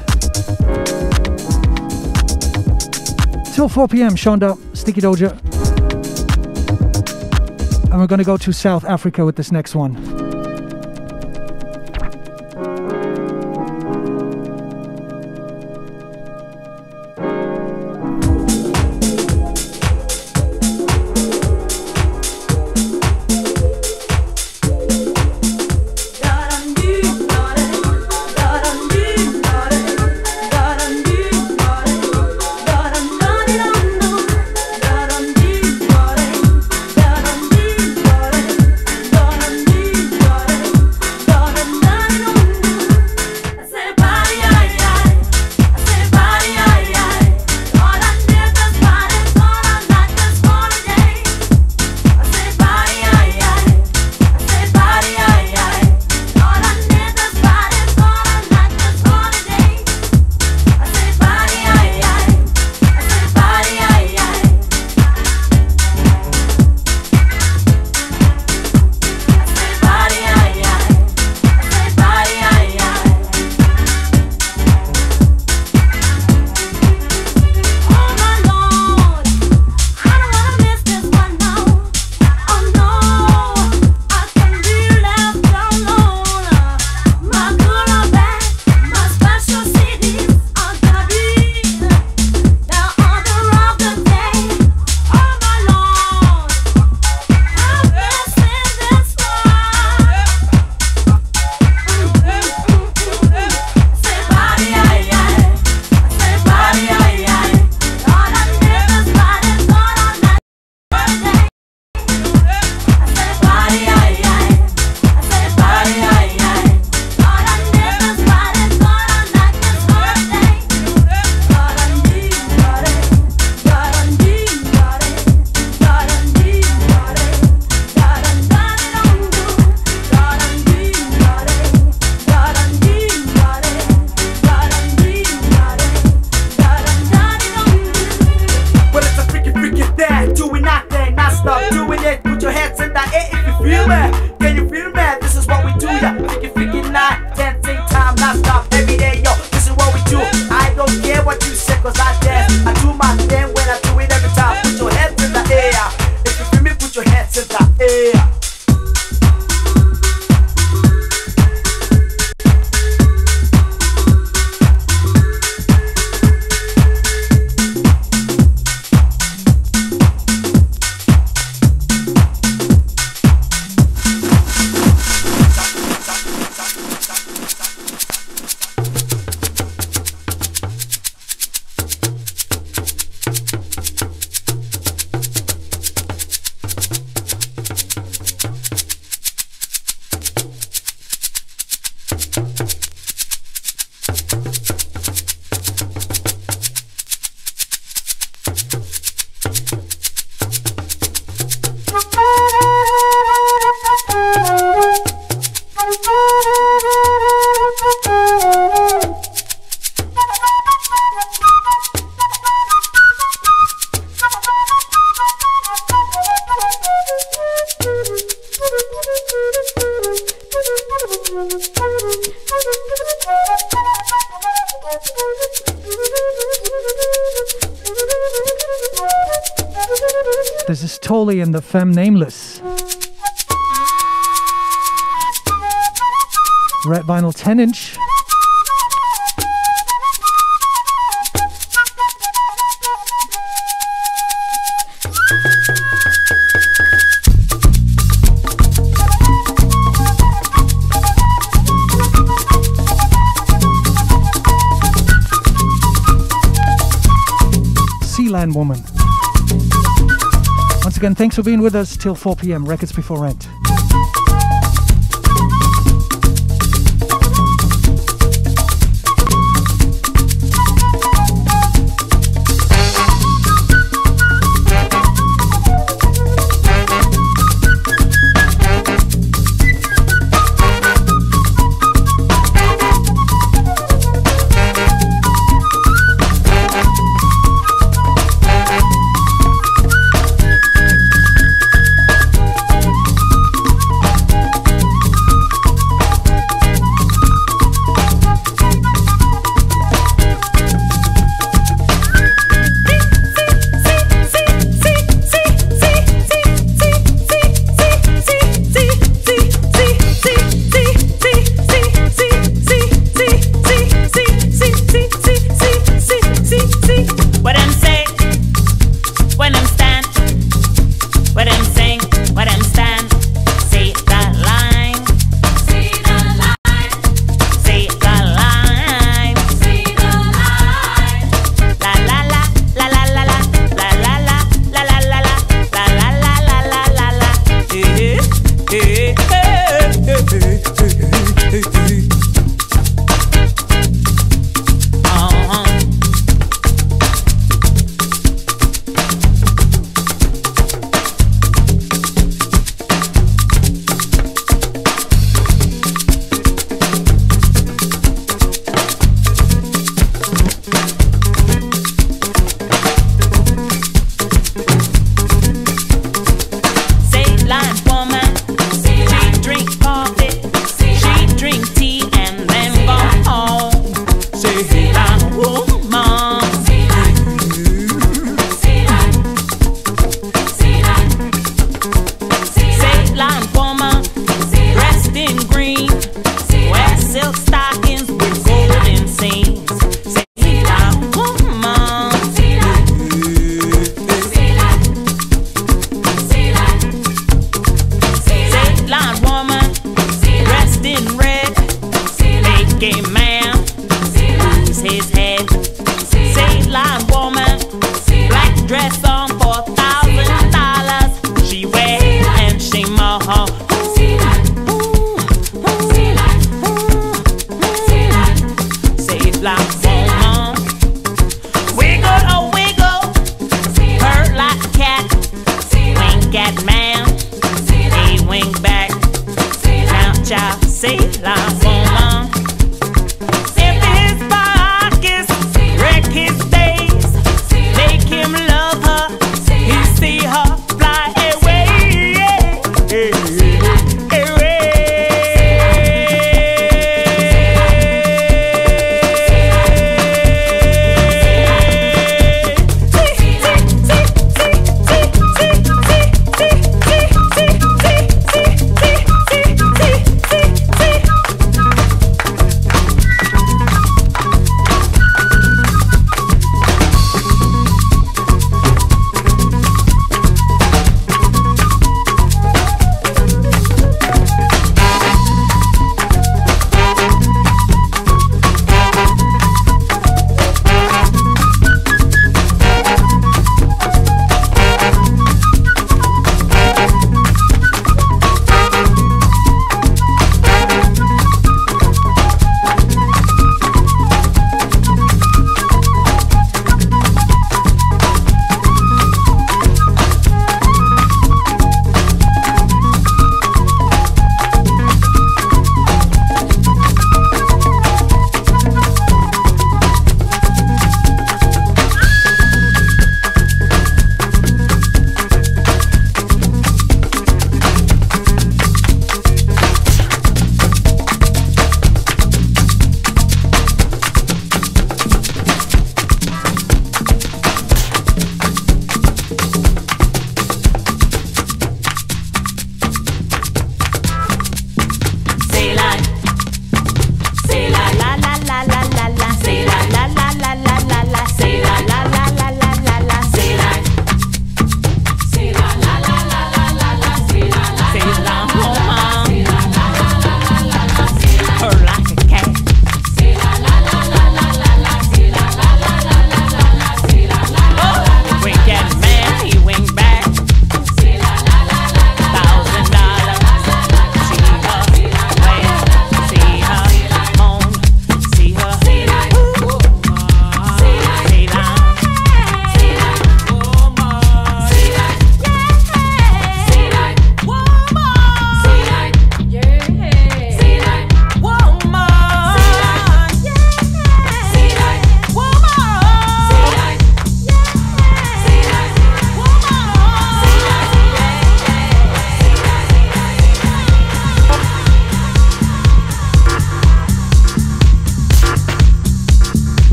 Till four p.m. Shonda, Sticky Doja. And we're gonna go to South Africa with this next one. Bye. cause I dance. I do my thing when I do it every time. Put your hands in the air. If you feel me, put your hands in the air. This is Tolly and the Femme Nameless. Red vinyl ten inch. Sealand Woman. Once again, thanks for being with us till four p m. Records Before Rent.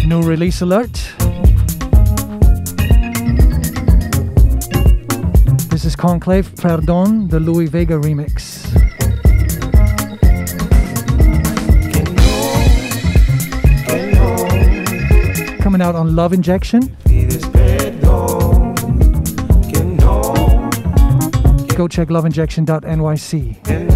New release alert. This is Conclave Pardon, the Louis Vega remix. Coming out on Love Injection. Go check love injection dot N Y C.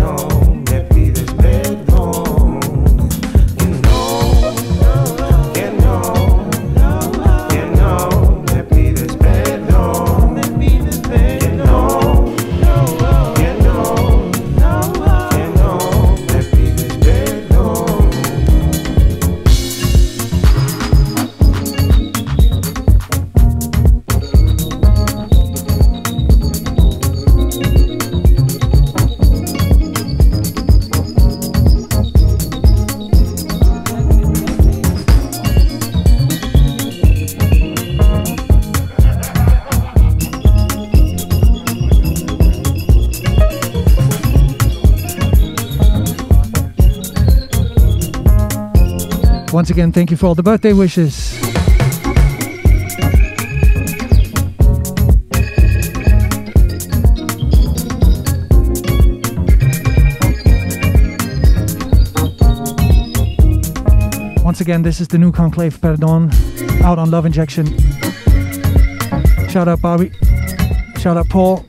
Once again, thank you for all the birthday wishes. Once again, this is the new Conclave Pardon, out on Love Injection. Shout out Bobby. Shout out Paul.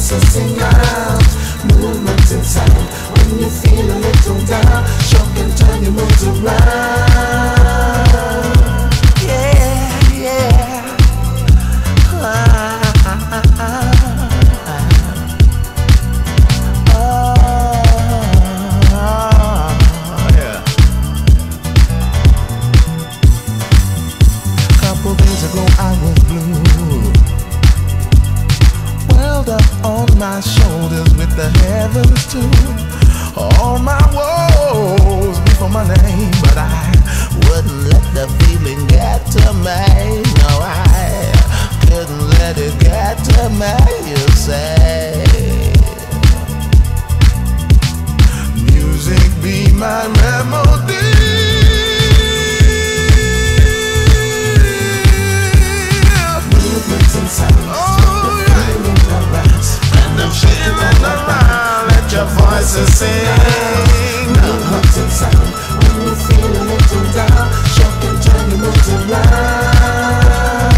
processing out movement and sound. When you feel a little down, shock and turn your moods around. Yeah, yeah. Ah, ah, ah, ah. I was blue, welled up on my shoulders with the heavens too. All my woes before my name, but I wouldn't let the feeling get to me. No, I couldn't let it get to me, you say. Music be my remedy. Oh, yeah. And I'm feeling around. Let your voices sing. Movements and sound. When you feel a little down, shock and turn your moods around.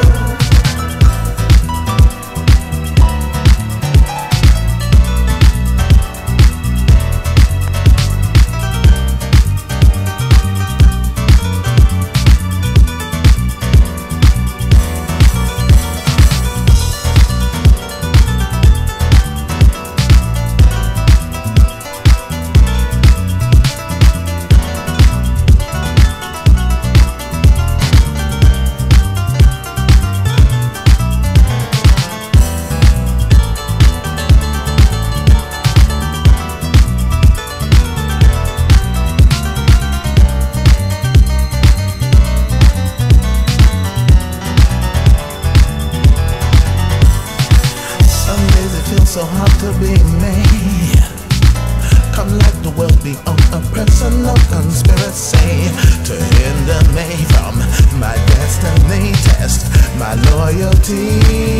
So hard to be me. Come let the world be on a personal conspiracy to hinder me from my destiny. Test my loyalty,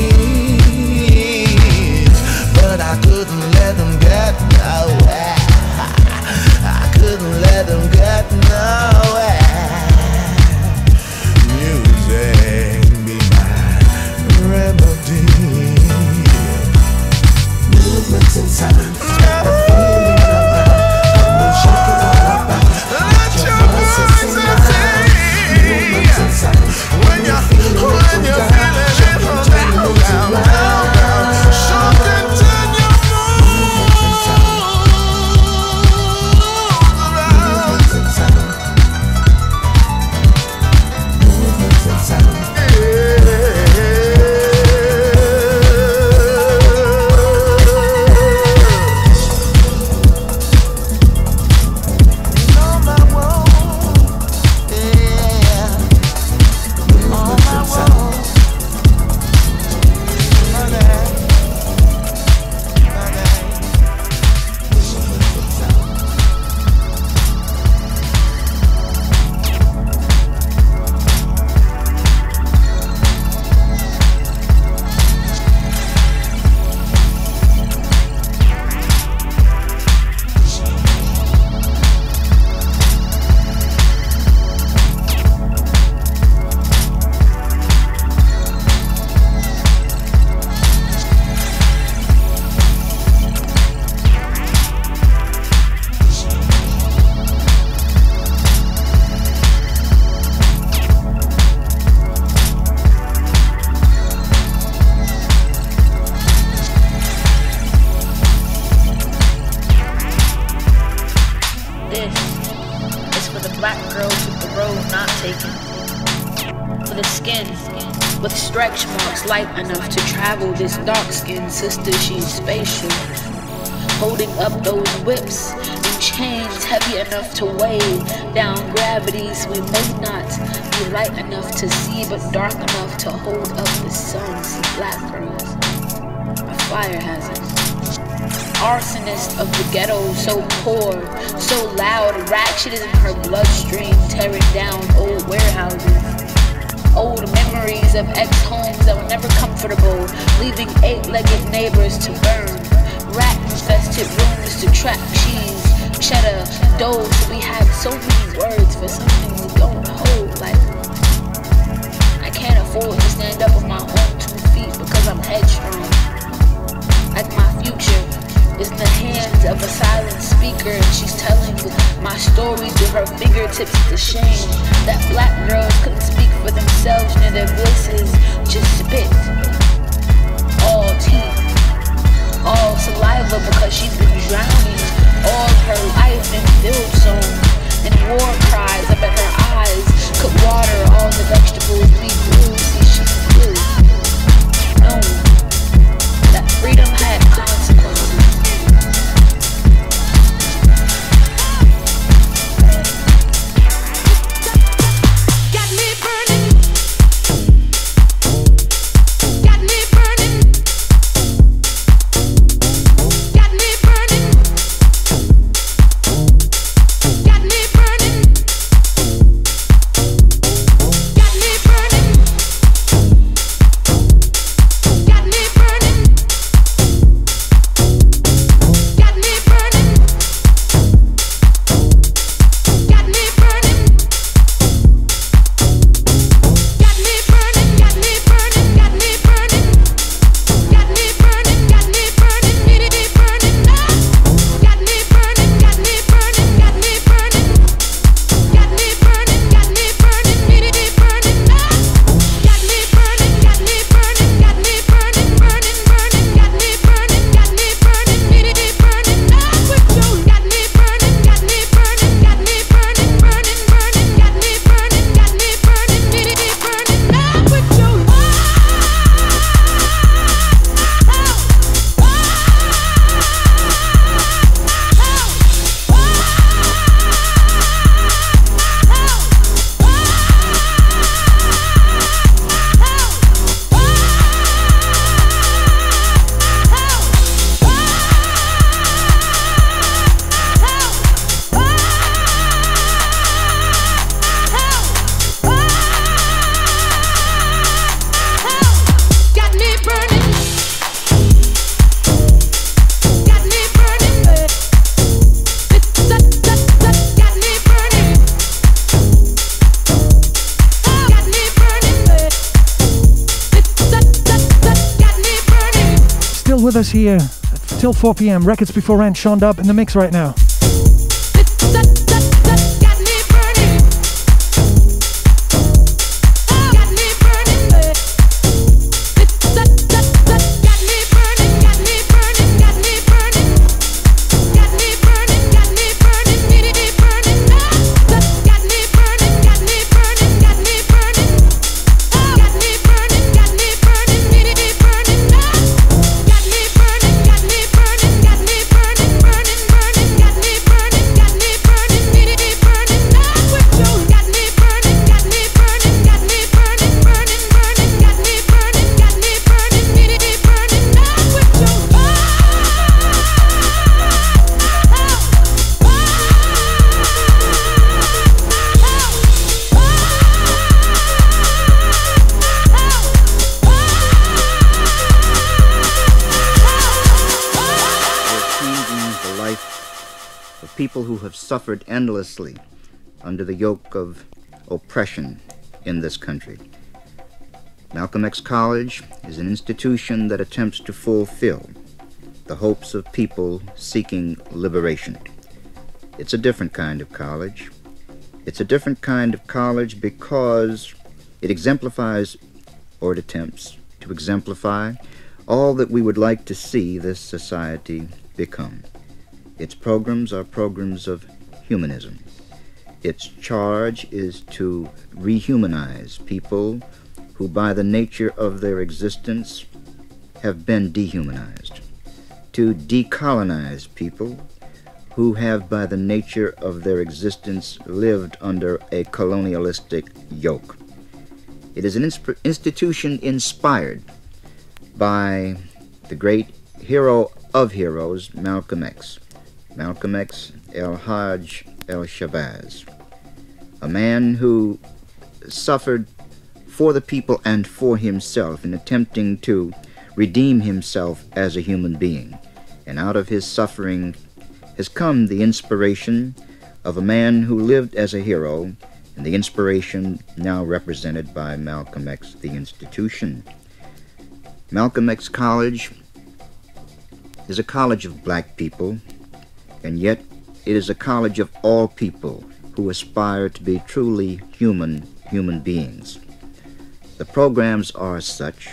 but I couldn't let them get nowhere. I couldn't let them get nowhere. Music be my remedy. Movements and sound. Spread the feeling around. Come and shake it all about. Let your voices sing. Movements and sound. When you're feeling it all down, down, down, down. Shock and turn your moods around. Movements and sound. Movements and sound. Light enough to travel this dark-skinned sister, she's spatial, holding up those whips and chains heavy enough to weigh down gravities we may not be light enough to see, but dark enough to hold up the sun. See, black girls are fire hazards, arsonist of the ghetto, so poor, so loud, ratchet is in her bloodstream, tearing down old warehouses. Old memories of ex-homes that were never comfortable, leaving eight-legged neighbors to burn, rat-infested rooms to trap cheese, cheddar, dough. So we have so many words for something we don't hold. Like, I can't afford to stand up on my own two feet because I'm headstrong. I of a silent speaker, and she's telling my stories with her fingertips to shame that black girls couldn't speak for themselves, and their voices just spit. All teeth, all saliva, because she's been drowning all her life in field songs and war cries up at her eyes. Could water all the vegetables we grew. See, she knew, no, that freedom had consequences. With us here till four p m Records Before Rent, Sean Dub in the mix right now. People who have suffered endlessly under the yoke of oppression in this country. Malcolm X College is an institution that attempts to fulfill the hopes of people seeking liberation. It's a different kind of college. It's a different kind of college because it exemplifies, or it attempts to exemplify, all that we would like to see this society become. Its programs are programs of humanism. Its charge is to rehumanize people who, by the nature of their existence, have been dehumanized. To decolonize people who have, by the nature of their existence, lived under a colonialistic yoke. It is an insp- institution inspired by the great hero of heroes, Malcolm X. Malcolm X El-Hajj El-Shabazz, a man who suffered for the people and for himself in attempting to redeem himself as a human being. And out of his suffering has come the inspiration of a man who lived as a hero, and the inspiration now represented by Malcolm X, the institution. Malcolm X College is a college of black people and yet it is a college of all people who aspire to be truly human human beings. The programs are such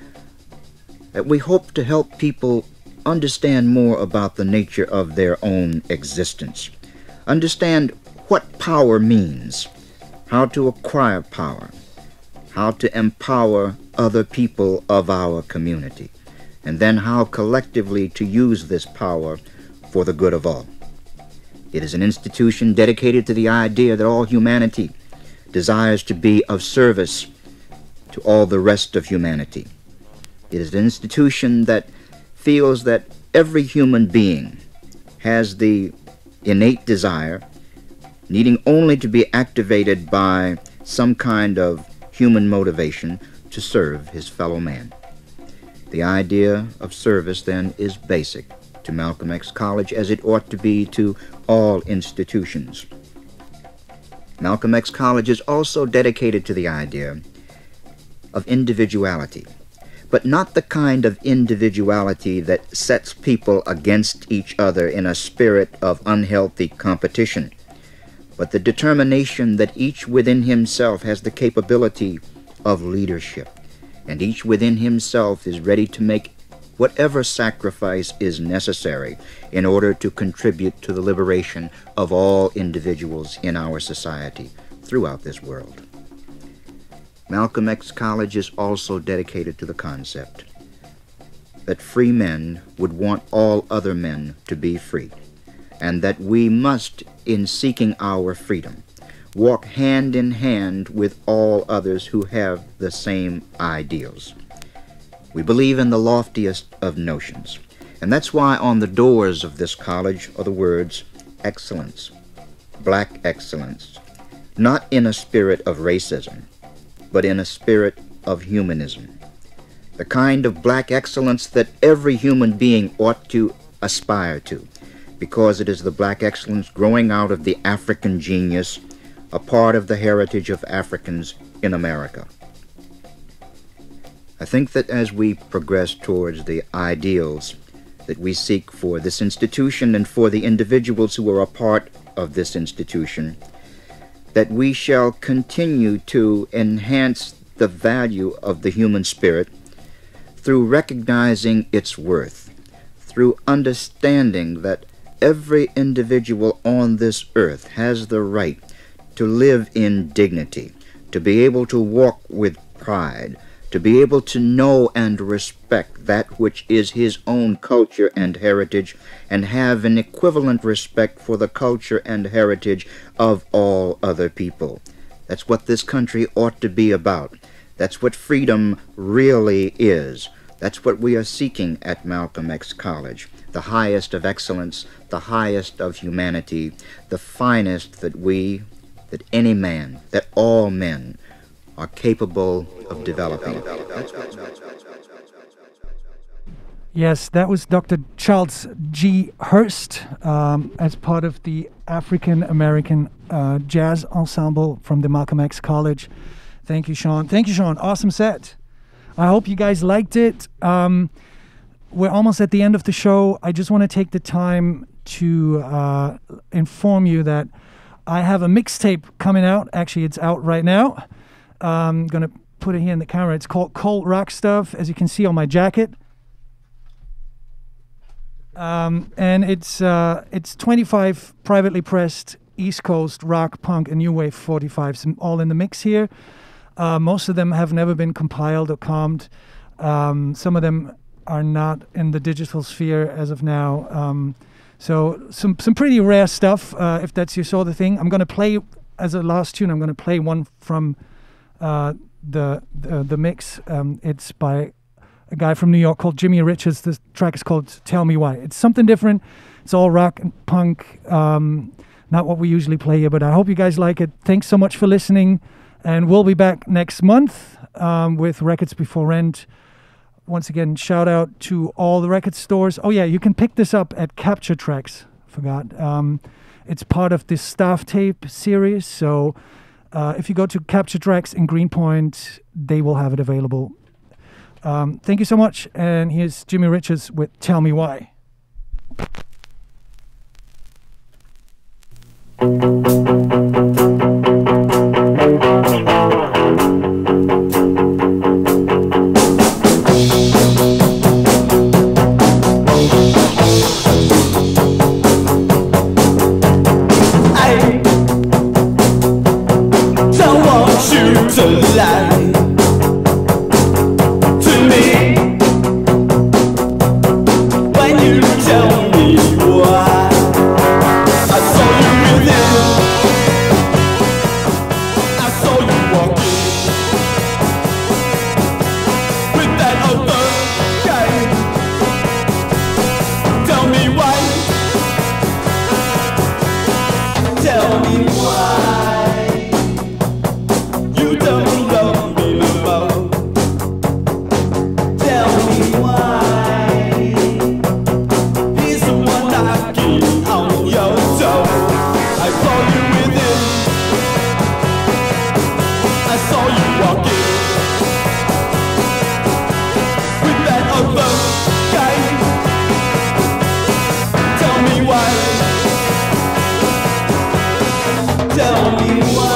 that we hope to help people understand more about the nature of their own existence, understand what power means, how to acquire power, how to empower other people of our community, and then how collectively to use this power for the good of all. It is an institution dedicated to the idea that all humanity desires to be of service to all the rest of humanity. It is an institution that feels that every human being has the innate desire, needing only to be activated by some kind of human motivation to serve his fellow man. The idea of service, then, is basic to Malcolm X College, as it ought to be to all institutions. Malcolm X College is also dedicated to the idea of individuality, but not the kind of individuality that sets people against each other in a spirit of unhealthy competition, but the determination that each within himself has the capability of leadership, and each within himself is ready to make whatever sacrifice is necessary in order to contribute to the liberation of all individuals in our society throughout this world. Malcolm X College is also dedicated to the concept that free men would want all other men to be free, and that we must, in seeking our freedom, walk hand in hand with all others who have the same ideals. We believe in the loftiest of notions, and that's why on the doors of this college are the words excellence, black excellence, not in a spirit of racism, but in a spirit of humanism, the kind of black excellence that every human being ought to aspire to, because it is the black excellence growing out of the African genius, a part of the heritage of Africans in America. I think that as we progress towards the ideals that we seek for this institution and for the individuals who are a part of this institution, that we shall continue to enhance the value of the human spirit through recognizing its worth, through understanding that every individual on this earth has the right to live in dignity, to be able to walk with pride, to be able to know and respect that which is his own culture and heritage, and have an equivalent respect for the culture and heritage of all other people. That's what this country ought to be about. That's what freedom really is. That's what we are seeking at Malcolm X College. The highest of excellence, the highest of humanity, the finest that we, that any man, that all men are capable of developing. Yes, that was Doctor Charles G. Hurst um, as part of the African American uh, Jazz Ensemble from the Malcolm X College. Thank you, Sean. Thank you, Sean. Awesome set. I hope you guys liked it. Um, we're almost at the end of the show. I just want to take the time to uh, inform you that I have a mixtape coming out. Actually, it's out right now. I'm going to put it here in the camera. It's called Cold Rock Stuff, as you can see on my jacket. Um, and it's uh, it's twenty-five privately pressed East Coast rock, punk, and new wave forty-fives, all in the mix here. Uh, most of them have never been compiled or comped. Um, some of them are not in the digital sphere as of now. Um, so some some pretty rare stuff. Uh, if that's your sort of thing, I'm going to play as a last tune. I'm going to play one from uh, the, the the mix. Um, it's by a guy from New York called Jimmy Richards. This track is called Tell Me Why. It's something different. It's all rock and punk, um, not what we usually play here, but I hope you guys like it. Thanks so much for listening, and we'll be back next month um, with Records Before Rent. Once again, shout out to all the record stores. Oh yeah, you can pick this up at Capture Tracks. Forgot. Um, it's part of this Staff Tape series, so uh, if you go to Capture Tracks in Greenpoint, they will have it available. Um, thank you so much, and here's Jimmy Richards with Tell Me Why. why. Tell me why.